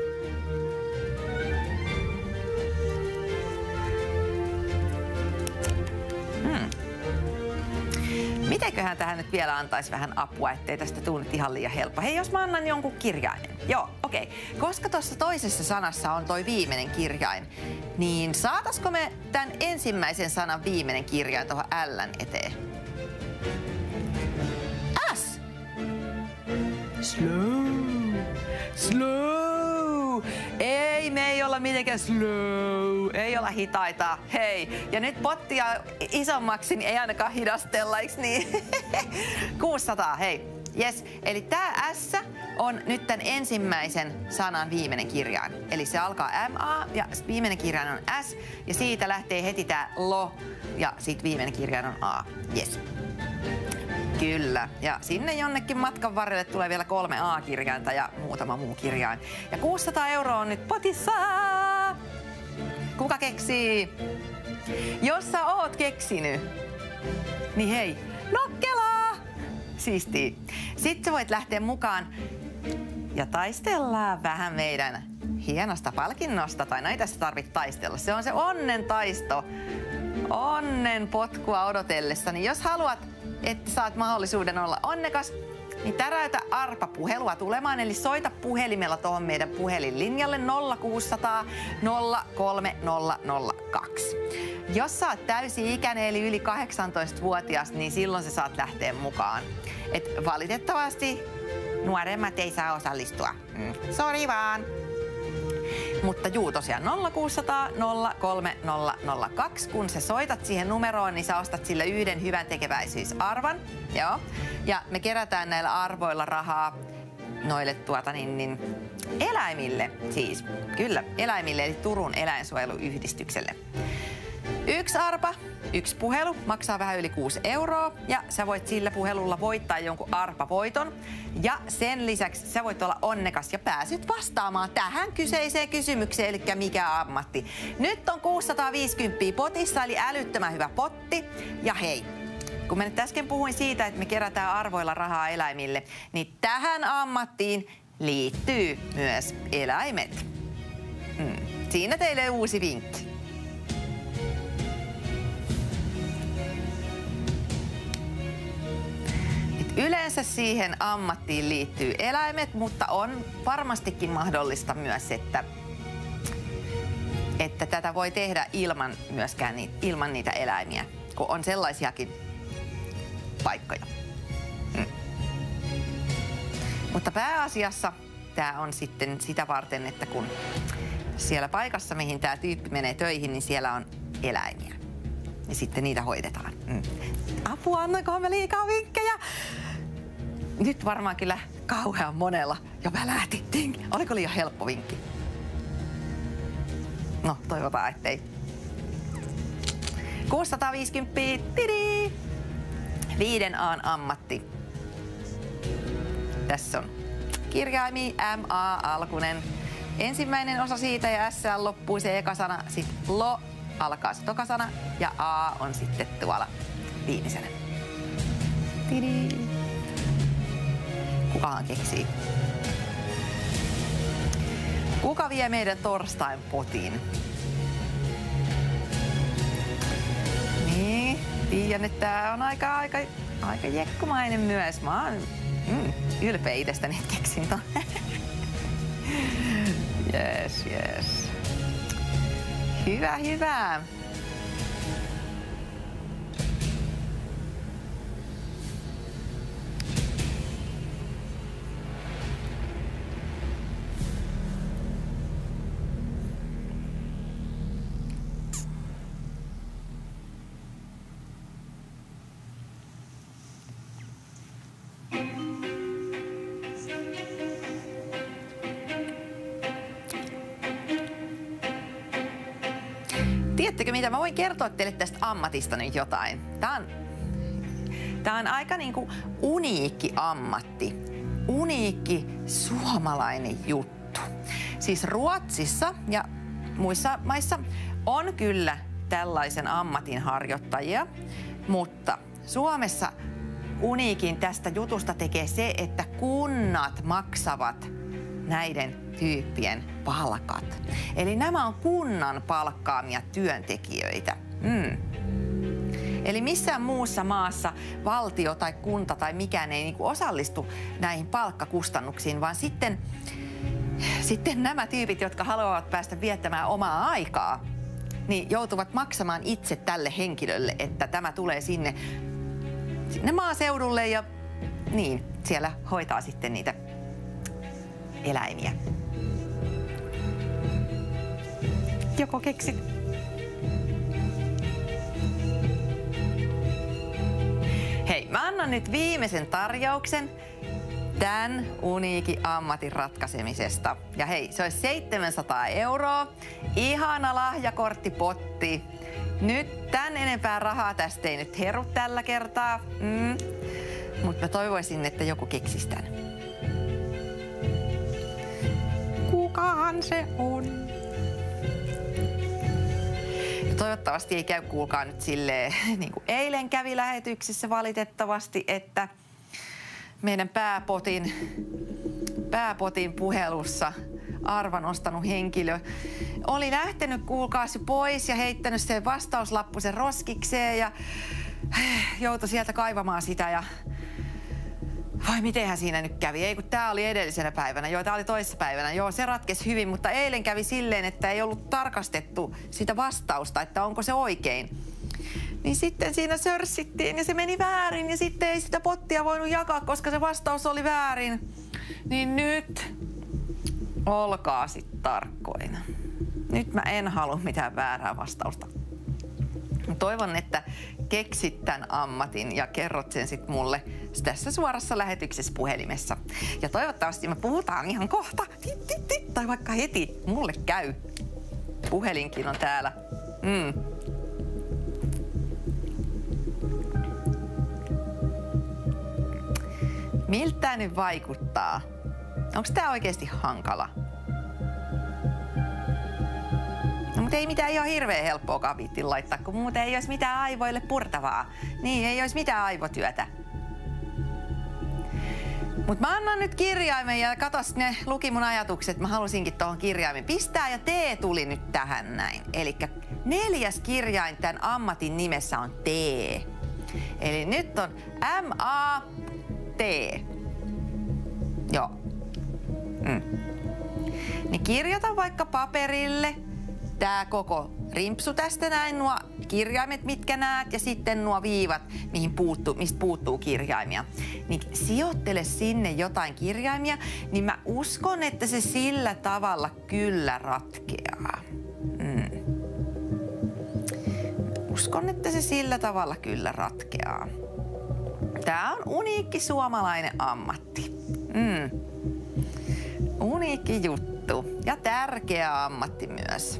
Hmm. Mitenköhän tähän nyt vielä antaisi vähän apua, ettei tästä tule nyt ihan liian helppo. Hei, jos mä annan jonkun kirjaimen. Joo, okei. Okay. Koska tuossa toisessa sanassa on toi viimeinen kirjain, niin saataisiko me tämän ensimmäisen sanan viimeinen kirjain tuohon L:n eteen? S. Slow. Slow. Ei, me ei olla mitenkään slow. Ei olla hitaita. Hei. Ja nyt pottia isommaksi, niin ei ainakaan hidastella, eiks niin? kuusisataa, hei. Yes. Eli tää S on nyt tämän ensimmäisen sanan viimeinen kirjain. Eli se alkaa M A ja viimeinen kirjain on S ja siitä lähtee heti tää lo ja sit viimeinen kirjain on A. Yes. Kyllä. Ja sinne jonnekin matkan varrelle tulee vielä kolme A-kirjainta ja muutama muu kirjain. Ja kuusisataa euroa on nyt potissa! Kuka keksii? Jos sä oot keksinyt, niin hei, nokkelaa! Siistii. Sitten sä voit lähteä mukaan ja taistellaan vähän meidän hienosta palkinnosta. Tai näitä sä tarvit taistella. Se on se onnen taisto. Onnen potkua odotellessa. Niin jos haluat, että saat mahdollisuuden olla onnekas, niin täräytä ARPA-puhelua tulemaan. Eli soita puhelimella tuohon meidän puhelinlinjalle nolla kuusisataa nolla kolme nolla nolla kaksi. Jos sä oot täysi-ikäinen eli yli kahdeksantoistavuotias, niin silloin sä saat lähteä mukaan. Et valitettavasti nuoremmat ei saa osallistua. Mm. Sori vaan. Mutta juu, tosiaan nolla kuusisataa nolla kolme nolla nolla kaksi. Kun sä soitat siihen numeroon, niin sä ostat sille yhden hyvän tekeväisyysarvan. Joo. Ja me kerätään näillä arvoilla rahaa noille tuota niin, niin eläimille. Siis, kyllä, eläimille eli Turun eläinsuojeluyhdistykselle. Yksi arpa, yksi puhelu maksaa vähän yli kuusi euroa ja sä voit sillä puhelulla voittaa jonkun arpavoiton. Ja sen lisäksi sä voit olla onnekas ja pääsit vastaamaan tähän kyseiseen kysymykseen, eli mikä ammatti. Nyt on kuusisataaviisikymmentä potissa, eli älyttömän hyvä potti. Ja hei, kun mä nyt äsken puhuin siitä, että me kerätään arvoilla rahaa eläimille, niin tähän ammattiin liittyy myös eläimet. Hmm. Siinä teille uusi vinkki. Yleensä siihen ammattiin liittyy eläimet, mutta on varmastikin mahdollista myös, että, että tätä voi tehdä ilman myöskään ni, ilman niitä eläimiä, kun on sellaisiakin paikkoja. Mm. Mutta pääasiassa tämä on sitten sitä varten, että kun siellä paikassa, mihin tämä tyyppi menee töihin, niin siellä on eläimiä. Ja sitten niitä hoidetaan. Mm. Apua, annoinkohan mä liikaa vinkkejä? Nyt varmaan kyllä kauhean monella jo välähti. Oliko liian helppo vinkki? No, toivotaan, ettei. kuusisataaviisikymmentä, tidi! Viiden A:n ammatti. Tässä on kirjaimi M A alkunen. Ensimmäinen osa siitä ja S loppuu se eka sana. Sitten lo alkaa se toka sana ja A on sitten tuolla viimeisenä. Tidi! Kukahan keksii? Kuka vie meidän torstain potin? Niin, tiedän, että tää on aika, aika, aika jekkumainen myös. Mä oon mm, ylpeä itsestäni, että keksin ton. Yes, yes. Hyvä, hyvä. Tiedättekö mitä? Mä voin kertoa teille tästä ammatista nyt jotain. Tää on, tää on aika niinku uniikki ammatti. Uniikki suomalainen juttu. Siis Ruotsissa ja muissa maissa on kyllä tällaisen ammatin harjoittajia, mutta Suomessa uniikin tästä jutusta tekee se, että kunnat maksavat näiden tyyppien palkat. Eli nämä on kunnan palkkaamia työntekijöitä. Mm. Eli missään muussa maassa valtio tai kunta tai mikään ei niinku osallistu näihin palkkakustannuksiin, vaan sitten, sitten nämä tyypit, jotka haluavat päästä viettämään omaa aikaa, niin joutuvat maksamaan itse tälle henkilölle, että tämä tulee sinne, sinne maaseudulle ja niin, siellä hoitaa sitten niitä eläimiä. Joko keksit? Hei, mä annan nyt viimeisen tarjouksen. tämän uniikin ammatin ratkaisemisesta. Ja hei, se olisi seitsemänsataa euroa. Ihana lahjakorttipotti. Nyt tän enempää rahaa tästä ei nyt heru tällä kertaa. Mm. Mutta mä toivoisin, että joku keksisi tän. Kukahan se on? Ja toivottavasti ei käy, kuulkaa nyt silleen, niin kuin eilen kävi lähetyksessä valitettavasti, että meidän pääpotin, pääpotin puhelussa arvan ostanut henkilö oli lähtenyt, kuulkaasi, pois ja heittänyt sen vastauslappusen roskikseen ja joutui sieltä kaivamaan sitä ja vai mitenhän siinä nyt kävi? Ei kun tää oli edellisenä päivänä, joo tää oli toisessa päivänä, joo se ratkesi hyvin, mutta eilen kävi silleen, että ei ollut tarkastettu sitä vastausta, että onko se oikein. Niin sitten siinä sörssittiin ja se meni väärin ja sitten ei sitä pottia voinut jakaa, koska se vastaus oli väärin. Niin nyt olkaa sit tarkkoina. Nyt mä en halua mitään väärää vastausta. Toivon, että keksit tämän ammatin ja kerrot sen sit mulle tässä suorassa lähetyksessä puhelimessa. Ja toivottavasti me puhutaan ihan kohta, tai vaikka heti, mulle käy. Puhelinkin on täällä. Mm. Miltä tää nyt vaikuttaa? Onko tää oikeesti hankala? No mutta ei mitään ihan hirveän helppoa kaviittiin laittaa, kun muuten ei olisi mitään aivoille purtavaa. Niin, ei olisi mitään aivotyötä. Mut mä annan nyt kirjaimen ja katos, ne luki mun ajatukset. Mä halusinkin tohon kirjaimen pistää ja T tuli nyt tähän näin. Elikkä neljäs kirjain tämän ammatin nimessä on T. Eli nyt on M A T. Joo. Mm. Niin kirjoita vaikka paperille tää koko rimpsu tästä näin, nuo kirjaimet, mitkä näet, ja sitten nuo viivat, mihin puuttuu, mistä puuttuu kirjaimia. Niin sijoittele sinne jotain kirjaimia, niin mä uskon, että se sillä tavalla kyllä ratkeaa. Mm. Uskon, että se sillä tavalla kyllä ratkeaa. Tää on uniikki suomalainen ammatti. Mm. Uniikki juttu ja tärkeä ammatti myös.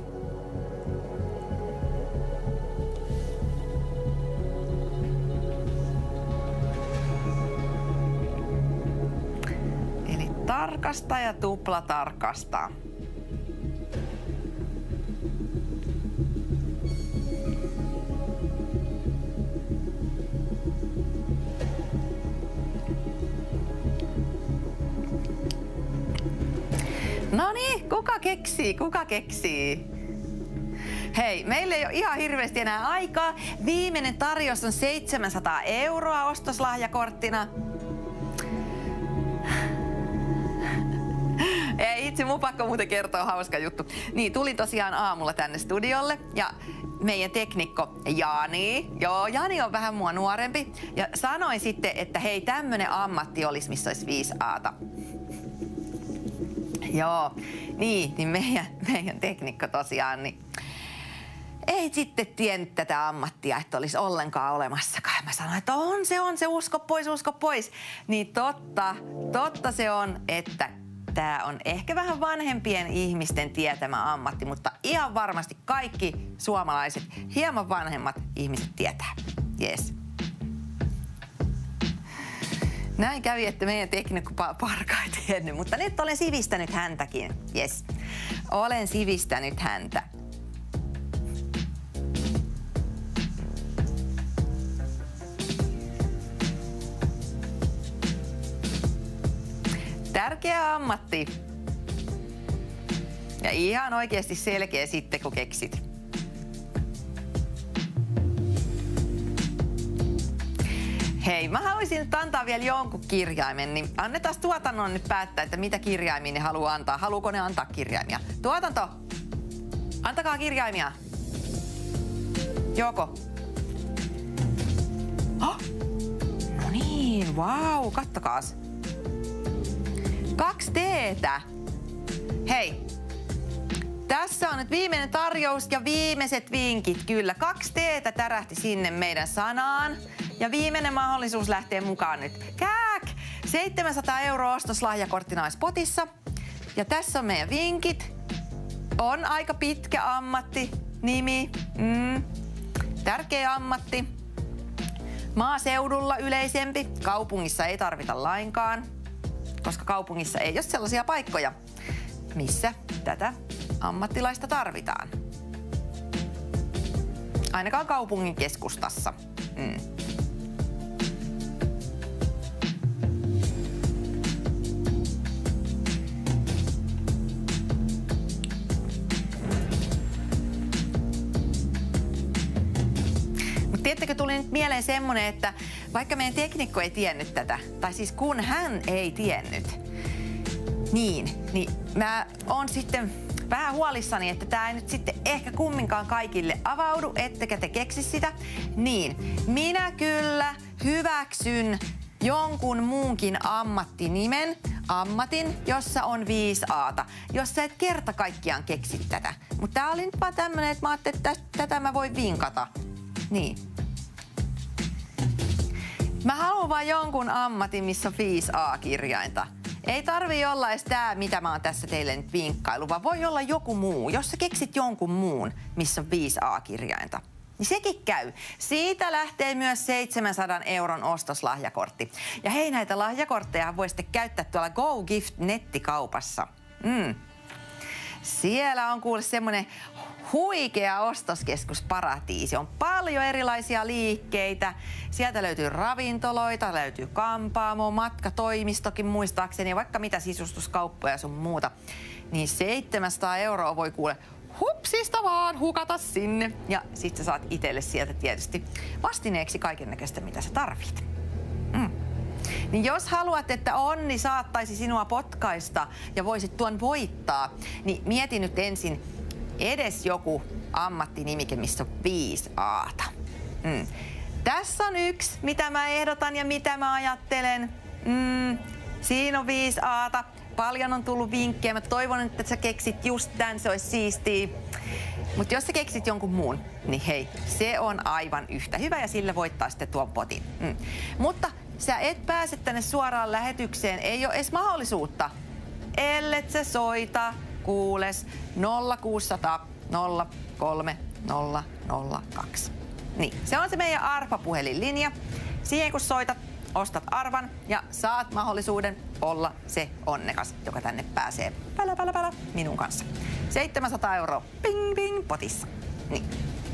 Eli tarkasta ja tupla tarkasta. Noniin, kuka keksii, kuka keksii? Hei, meillä ei ole ihan hirveästi enää aikaa. Viimeinen tarjous on seitsemänsataa euroa ostoslahjakorttina. Ei, itse mun pakko muuten kertoa hauska juttu. Niin, tulin tosiaan aamulla tänne studiolle ja meidän teknikko Jani, joo, Jani on vähän mua nuorempi, ja sanoi sitten, että hei, tämmönen ammatti olisi, missä olisi viisi aata. Joo, niin, niin meidän, meidän teknikko tosiaan, niin ei sitten tiennyt tätä ammattia, että olisi ollenkaan olemassakaan. Mä sanoin, että on se, on se, usko pois, usko pois. Niin totta, totta se on, että tää on ehkä vähän vanhempien ihmisten tietämä ammatti, mutta ihan varmasti kaikki suomalaiset, hieman vanhemmat ihmiset tietää. Yes. Näin kävi, että meidän teknikko parka ei tiennyt, mutta nyt olen sivistänyt häntäkin. Yes. Olen sivistänyt häntä. Tärkeä ammatti. Ja ihan oikeasti selkeä sitten, kun keksit. Hei, mä haluaisin nyt antaa vielä jonkun kirjaimen, niin annetaan tuotannon nyt päättää, että mitä kirjaimia ne haluaa antaa. Haluuko ne antaa kirjaimia? Tuotanto, antakaa kirjaimia. Joko? Oh. No niin, vau, wow, kattokaas. Kaksi teetä. Hei, tässä on nyt viimeinen tarjous ja viimeiset vinkit. Kyllä, kaksi teetä tärähti sinne meidän sanaan. Ja viimeinen mahdollisuus lähtee mukaan nyt. Kääk! seitsemänsataa euroa ostoslahjakorttina olisi potissa. Ja tässä on meidän vinkit. On aika pitkä ammatti, nimi, mm, tärkeä ammatti. Maaseudulla yleisempi, kaupungissa ei tarvita lainkaan, koska kaupungissa ei ole sellaisia paikkoja, missä tätä ammattilaista tarvitaan. Ainakaan kaupungin keskustassa. Mm. Tiedättekö, tuli nyt mieleen semmonen, että vaikka meidän teknikko ei tiennyt tätä, tai siis kun hän ei tiennyt, niin, niin mä oon sitten vähän huolissani, että tää ei nyt sitten ehkä kumminkaan kaikille avaudu, ettekä te keksi sitä. Niin, minä kyllä hyväksyn jonkun muunkin ammattinimen, ammatin, jossa on viisi aata, jos sä et kerta kaikkiaan keksi tätä. Mutta tää oli nyt vaan tämmönen, että mä ajattelin, että tätä mä voin vinkata. Niin. Mä haluan vaan jonkun ammatin, missä on viisi A-kirjainta. Ei tarvii olla edes tää, mitä mä oon tässä teille nyt vinkkailu, vaan voi olla joku muu. Jos sä keksit jonkun muun, missä on viisi A-kirjainta, niin sekin käy. Siitä lähtee myös seitsemänsadan euron ostoslahjakortti. Ja hei, näitä lahjakortteja voi sitten käyttää tuolla GoGift-nettikaupassa. Mm. Siellä on kuule semmonen huikea ostoskeskusparatiisi. On paljon erilaisia liikkeitä. Sieltä löytyy ravintoloita, löytyy kampaamo, matkatoimistokin muistaakseni ja vaikka mitä sisustuskauppoja sun muuta. Niin seitsemänsataa euroa voi kuule hupsista vaan hukata sinne. Ja sit sä saat itselle sieltä tietysti vastineeksi kaikennäköistä, mitä sä tarvit. Mm. Niin jos haluat, että onni saattaisi sinua potkaista ja voisit tuon voittaa, niin mieti nyt ensin edes joku ammattinimike, missä on viisi aata. Mm. Tässä on yksi, mitä mä ehdotan ja mitä mä ajattelen. Mm. Siinä on viisi aata. Paljon on tullut vinkkejä. Mä toivon, että sä keksit just tän, se olisi siistiä. Mutta jos sä keksit jonkun muun, niin hei, se on aivan yhtä hyvä ja sillä voittaa sitten tuon potin. Mm. Mutta sä et pääse tänne suoraan lähetykseen, ei ole edes mahdollisuutta, ellet sä soita, kuules, nolla kuusi nolla nolla nolla kolme nolla nolla kaksi. Niin, se on se meidän Arpa-puhelinlinja. Siihen kun soitat, ostat arvan ja saat mahdollisuuden olla se onnekas, joka tänne pääsee pälä, pälä, pälä, minun kanssa. seitsemänsataa euroa ping ping potissa. Niin.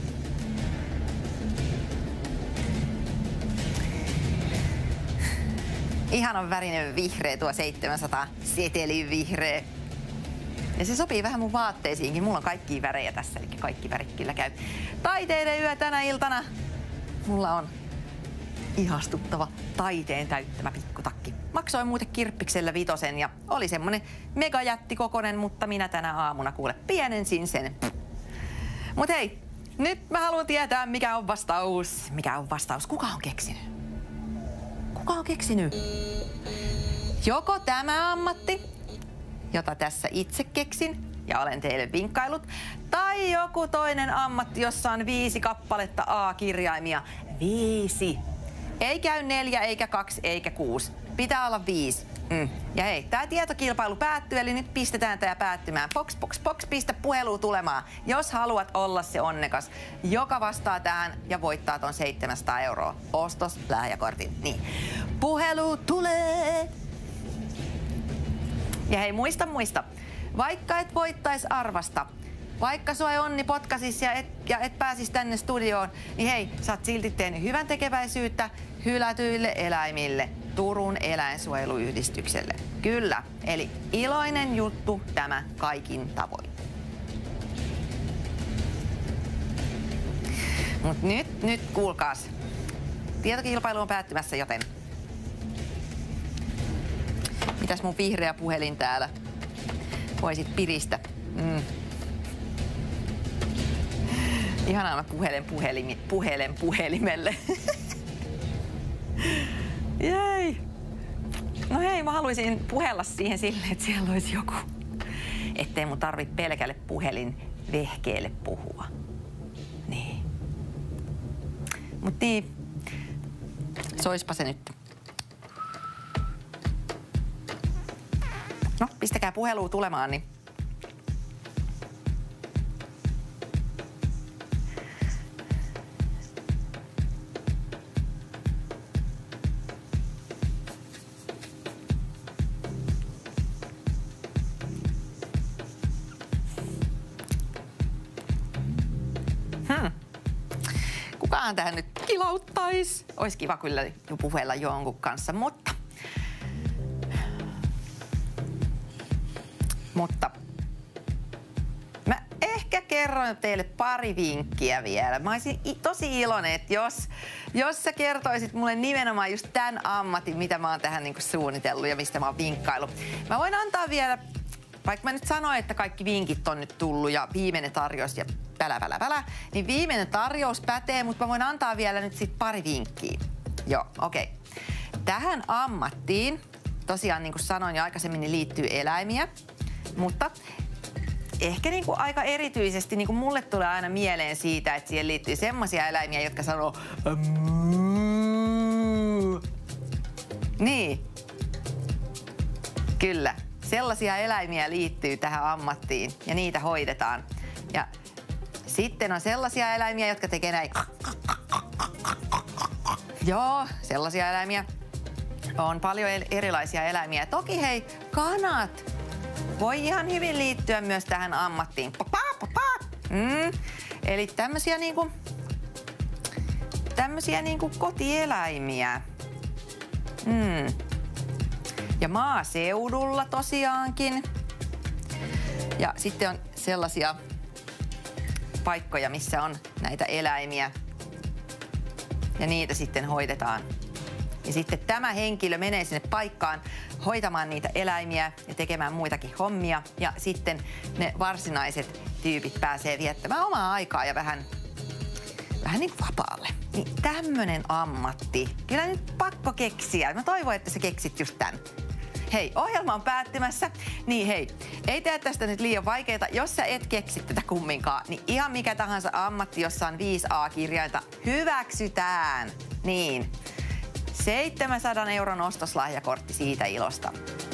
Ihanan värinen vihreä tuo seitsemänsataa, setelin vihreä. Ja se sopii vähän mun vaatteisiinkin. Mulla on kaikkia värejä tässä, eli kaikki värit kyllä käy. Taiteiden yö tänä iltana. Mulla on ihastuttava taiteen täyttämä pikkutakki. Maksoin muuten kirppiksellä vitosen ja oli semmonen megajättikokonen, mutta minä tänä aamuna kuule pienensin sen. Mut hei, nyt mä haluan tietää mikä on vastaus. Mikä on vastaus? Kuka on keksinyt? Kuka on keksinyt? Joko tämä ammatti, jota tässä itse keksin ja olen teille vinkkailut, tai joku toinen ammatti, jossa on viisi kappaletta A-kirjaimia. Viisi. Ei käy neljä, eikä kaksi, eikä kuusi. Pitää olla viisi. Mm. Ja hei, tää tietokilpailu päättyy, eli nyt pistetään tää päättymään. Box, box, box, pistä puhelu tulemaan, jos haluat olla se onnekas, joka vastaa tähän ja voittaa ton seitsemänsataa euroa ostoslahjakortin. Niin. Puhelu tulee! Ja hei, muista, muista. Vaikka et voittais arvasta, vaikka sua ei onni potkasis ja et, ja et pääsis tänne studioon, niin hei, sä oot silti tehnyt hyvän tekeväisyyttä hylätyille eläimille Turun eläinsuojeluyhdistykselle. Kyllä, eli iloinen juttu tämä kaikin tavoin. Mut nyt, nyt kuulkaas. Tietokilpailu on päättymässä, joten mitäs mun vihreä puhelin täällä voisit piristä? Mm. Ihanaa, mä puhelen, puhelimi, puhelen puhelimelle. Jei. No hei, mä haluaisin puhella siihen silleen, että siellä olisi joku. Ettei mun tarvitse pelkälle puhelin vehkeelle puhua. Niin. Mut niin, soispa se nyt. No, pistäkää puhelua tulemaan, niin Hmm. Kukaan tähän nyt kilauttais? Ois kiva kyllä jo puhella jonkun kanssa, mutta... Mutta... Mä ehkä kerron teille pari vinkkiä vielä. Mä olisin tosi iloinen, että jos, jos sä kertoisit mulle nimenomaan just tämän ammatin, mitä mä oon tähän niinku suunnitellut ja mistä mä oon vinkkailu. Mä voin antaa vielä... Vaikka mä nyt sanoin, että kaikki vinkit on nyt tullut ja viimeinen tarjous ja pälä, pälä, pälä, niin viimeinen tarjous pätee, mutta mä voin antaa vielä nyt sit pari vinkkiä. Joo, okei. Okay. Tähän ammattiin, tosiaan niin kuin sanoin jo aikaisemmin, niin liittyy eläimiä, mutta ehkä niin kuin aika erityisesti niin kuin mulle tulee aina mieleen siitä, että siihen liittyy semmoisia eläimiä, jotka sanoo Mmm. Niin. Kyllä. Sellaisia eläimiä liittyy tähän ammattiin ja niitä hoidetaan. Ja sitten on sellaisia eläimiä, jotka tekee näin. Joo, sellaisia eläimiä. On paljon erilaisia eläimiä. Toki hei, kanat voi ihan hyvin liittyä myös tähän ammattiin. Mm. Eli tämmöisiä niinku, tämmöisiä niinku kotieläimiä. Mm. Ja maaseudulla tosiaankin. Ja sitten on sellaisia paikkoja, missä on näitä eläimiä. Ja niitä sitten hoidetaan. Ja sitten tämä henkilö menee sinne paikkaan hoitamaan niitä eläimiä ja tekemään muitakin hommia. Ja sitten ne varsinaiset tyypit pääsee viettämään omaa aikaa ja vähän, vähän niin kuin vapaalle. Niin tämmönen ammatti. Kyllä nyt pakko keksiä. Mä toivon, että sä keksit just tän. Hei, ohjelma on päättymässä. Niin hei, ei tee tästä nyt liian vaikeaa. Jos sä et keksi tätä kumminkaan, niin ihan mikä tahansa ammatti, jossa on viisi A-kirjainta, hyväksytään. Niin. seitsemänsadan euron ostoslahjakortti siitä ilosta.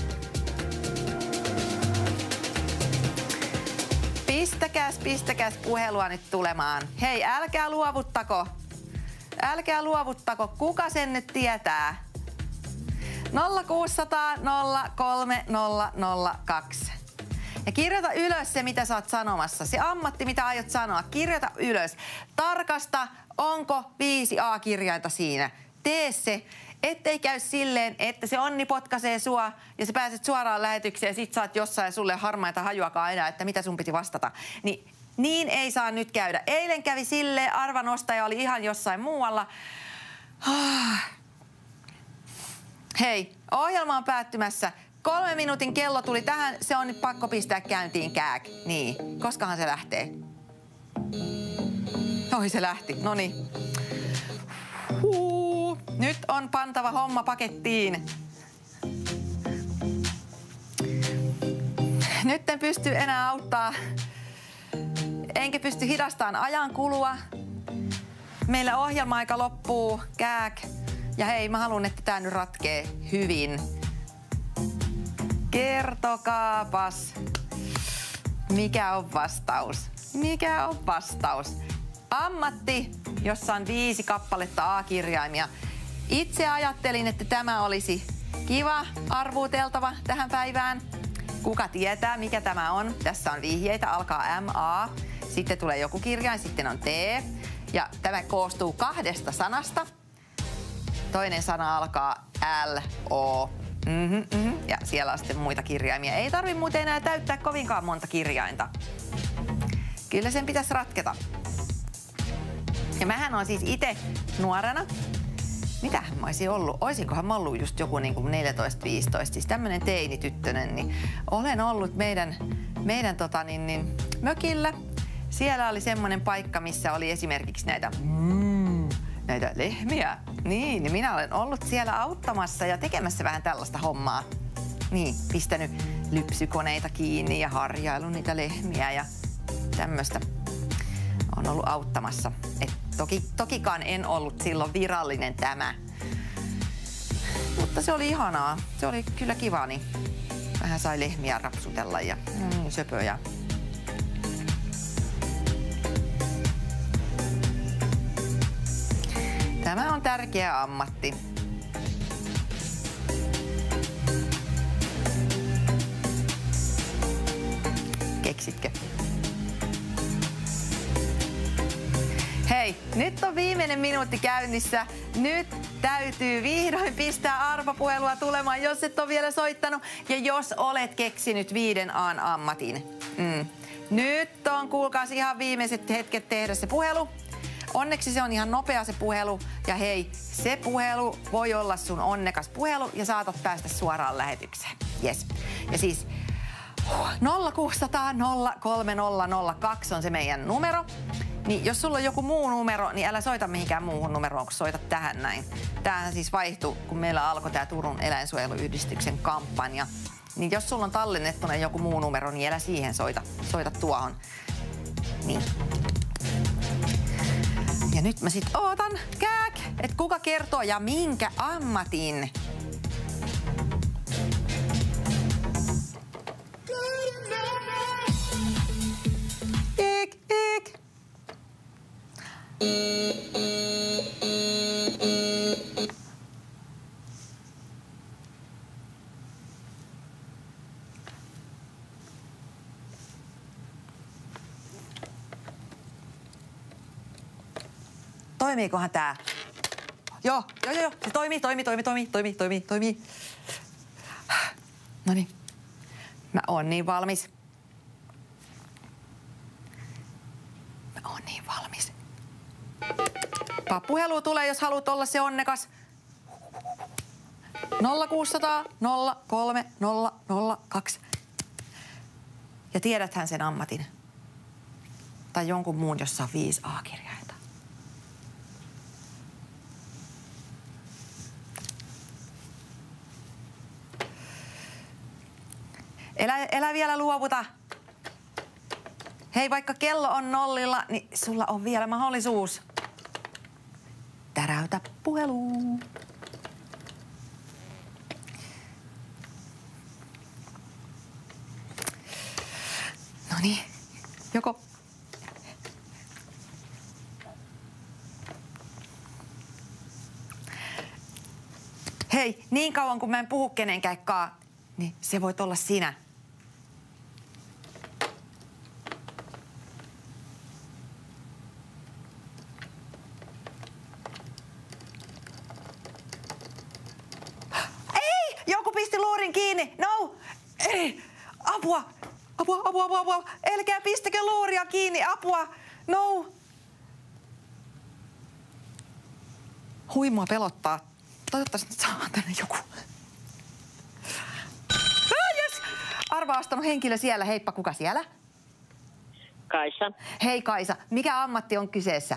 Pistäkäs, pistäkäs puhelua nyt tulemaan. Hei, älkää luovuttako. Älkää luovuttako. Kuka sen nyt tietää? nolla kuusi nolla nolla kolme nolla nolla kaksi. Ja kirjoita ylös se, mitä sä oot sanomassa. Se ammatti, mitä aiot sanoa. Kirjoita ylös. Tarkasta, onko viisi A-kirjainta siinä. Tee se, ettei käy silleen, että se onni potkaisee sua ja sä pääset suoraan lähetykseen ja sit sä oot jossain sulle harmaita hajuakaan enää, että mitä sun piti vastata. Niin, niin ei saa nyt käydä. Eilen kävi silleen, arvanostaja oli ihan jossain muualla. Hei, ohjelma on päättymässä. Kolme minuutin kello tuli tähän, se on nyt pakko pistää käyntiin kääk. Niin, koskahan se lähtee? Oi, se lähti, noniin. Huu. Nyt on pantava homma pakettiin. Nyt en pysty enää auttaa, enkä pysty hidastamaan ajan kulua. Meillä ohjelma-aika loppuu, kääk. Ja hei, mä haluan, että tää nyt ratkee hyvin. Kertokaapas, mikä on vastaus? Mikä on vastaus? Ammatti, jossa on viisi kappaletta A-kirjaimia. Itse ajattelin, että tämä olisi kiva, arvuuteltava tähän päivään. Kuka tietää, mikä tämä on? Tässä on vihjeitä, alkaa M A, sitten tulee joku kirjain, sitten on T. Ja tämä koostuu kahdesta sanasta. Toinen sana alkaa L, O. Mm-hmm, mm-hmm. Ja siellä on sitten muita kirjaimia. Ei tarvi muuten enää täyttää kovinkaan monta kirjainta. Kyllä sen pitäisi ratketa. Ja mähän on siis itse nuorena. Mitähän mä olisin ollut? Oisinkohan mä ollut just joku niin kuin neljätoista viisitoista, siis tämmönen teinityttönen. Niin olen ollut meidän, meidän tota niin, niin, mökillä. Siellä oli semmoinen paikka, missä oli esimerkiksi näitä, mm, näitä lehmiä. Niin, niin minä olen ollut siellä auttamassa ja tekemässä vähän tällaista hommaa. Niin, pistänyt lypsykoneita kiinni ja harjailu niitä lehmiä ja tämmöistä. On ollut auttamassa. Et toki, tokikaan en ollut silloin virallinen tämä. Mutta se oli ihanaa. Se oli kyllä kiva. Niin Vähän sai lehmiä rapsutella ja mm, söpöjä. Tämä on tärkeä ammatti. Keksitkö? Hei, nyt on viimeinen minuutti käynnissä. Nyt täytyy vihdoin pistää arpapuhelua tulemaan, jos et ole vielä soittanut. Ja jos olet keksinyt viiden A:n ammatin. Mm. Nyt on, kuulkaas, ihan viimeiset hetket tehdä se puhelu. Onneksi se on ihan nopea se puhelu. Ja hei, se puhelu voi olla sun onnekas puhelu ja saatat päästä suoraan lähetykseen. Yes. Ja siis nolla kuusi nolla nolla kolme nolla nolla kaksi on se meidän numero. Niin jos sulla on joku muu numero, niin älä soita mihinkään muuhun numeroon, kun soitat tähän näin. Tämähän siis vaihtui, kun meillä alkoi tämä Turun eläinsuojeluyhdistyksen kampanja. Niin jos sulla on tallennettuna joku muu numero, niin älä siihen soita. Soita tuohon. Niin. Ja nyt mä sit ootan, kääk, että kuka kertoo ja minkä ammatin. Ik, ik. Toimiikohan tää? Joo, joo, joo, se toimii, toimii, toimii, toimii, toimii, toimii, toimii. Noniin. Mä oon niin valmis. Mä oon niin valmis. Puhelu tulee, jos haluat olla se onnekas. nolla kuusi nolla nolla kolme nolla nolla kaksi. Ja tiedäthän sen ammatin. Tai jonkun muun, jossa on viisi A-kirjainta. Elä, elä vielä luovuta. Hei, vaikka kello on nollilla, niin sulla on vielä mahdollisuus. Täräytä puheluun. Noniin, joko... Hei, niin kauan kun mä en puhu kenenkään, niin se voit olla sinä. Ei! Joku pisti luurin kiinni! No! Ei! Apua! Apua, apua, apua, apua! Älkää pistäkö luuria kiinni! Apua! No! Hui, mua pelottaa. Toivottavasti nyt saa tänne joku. Ah, yes! Arvaastanut henkilö siellä. Heippa, kuka siellä? Kaisa. Hei Kaisa, mikä ammatti on kyseessä?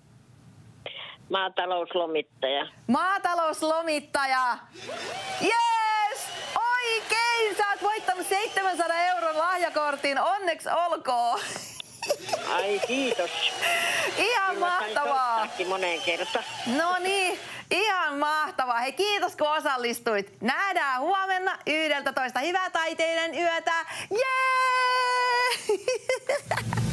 Maatalouslomittaja. Maatalouslomittaja! Yes! Oikein! Sä oot voittanut seitsemänsadan euron lahjakortin. Onneksi olkoon! Ai kiitos. Ihan Kyllä mahtavaa! Moneen kertaan. No niin, ihan mahtavaa. Hei, kiitos kun osallistuit. Nähdään huomenna yhdeltätoista. Hyvää taiteiden yötä. Jee!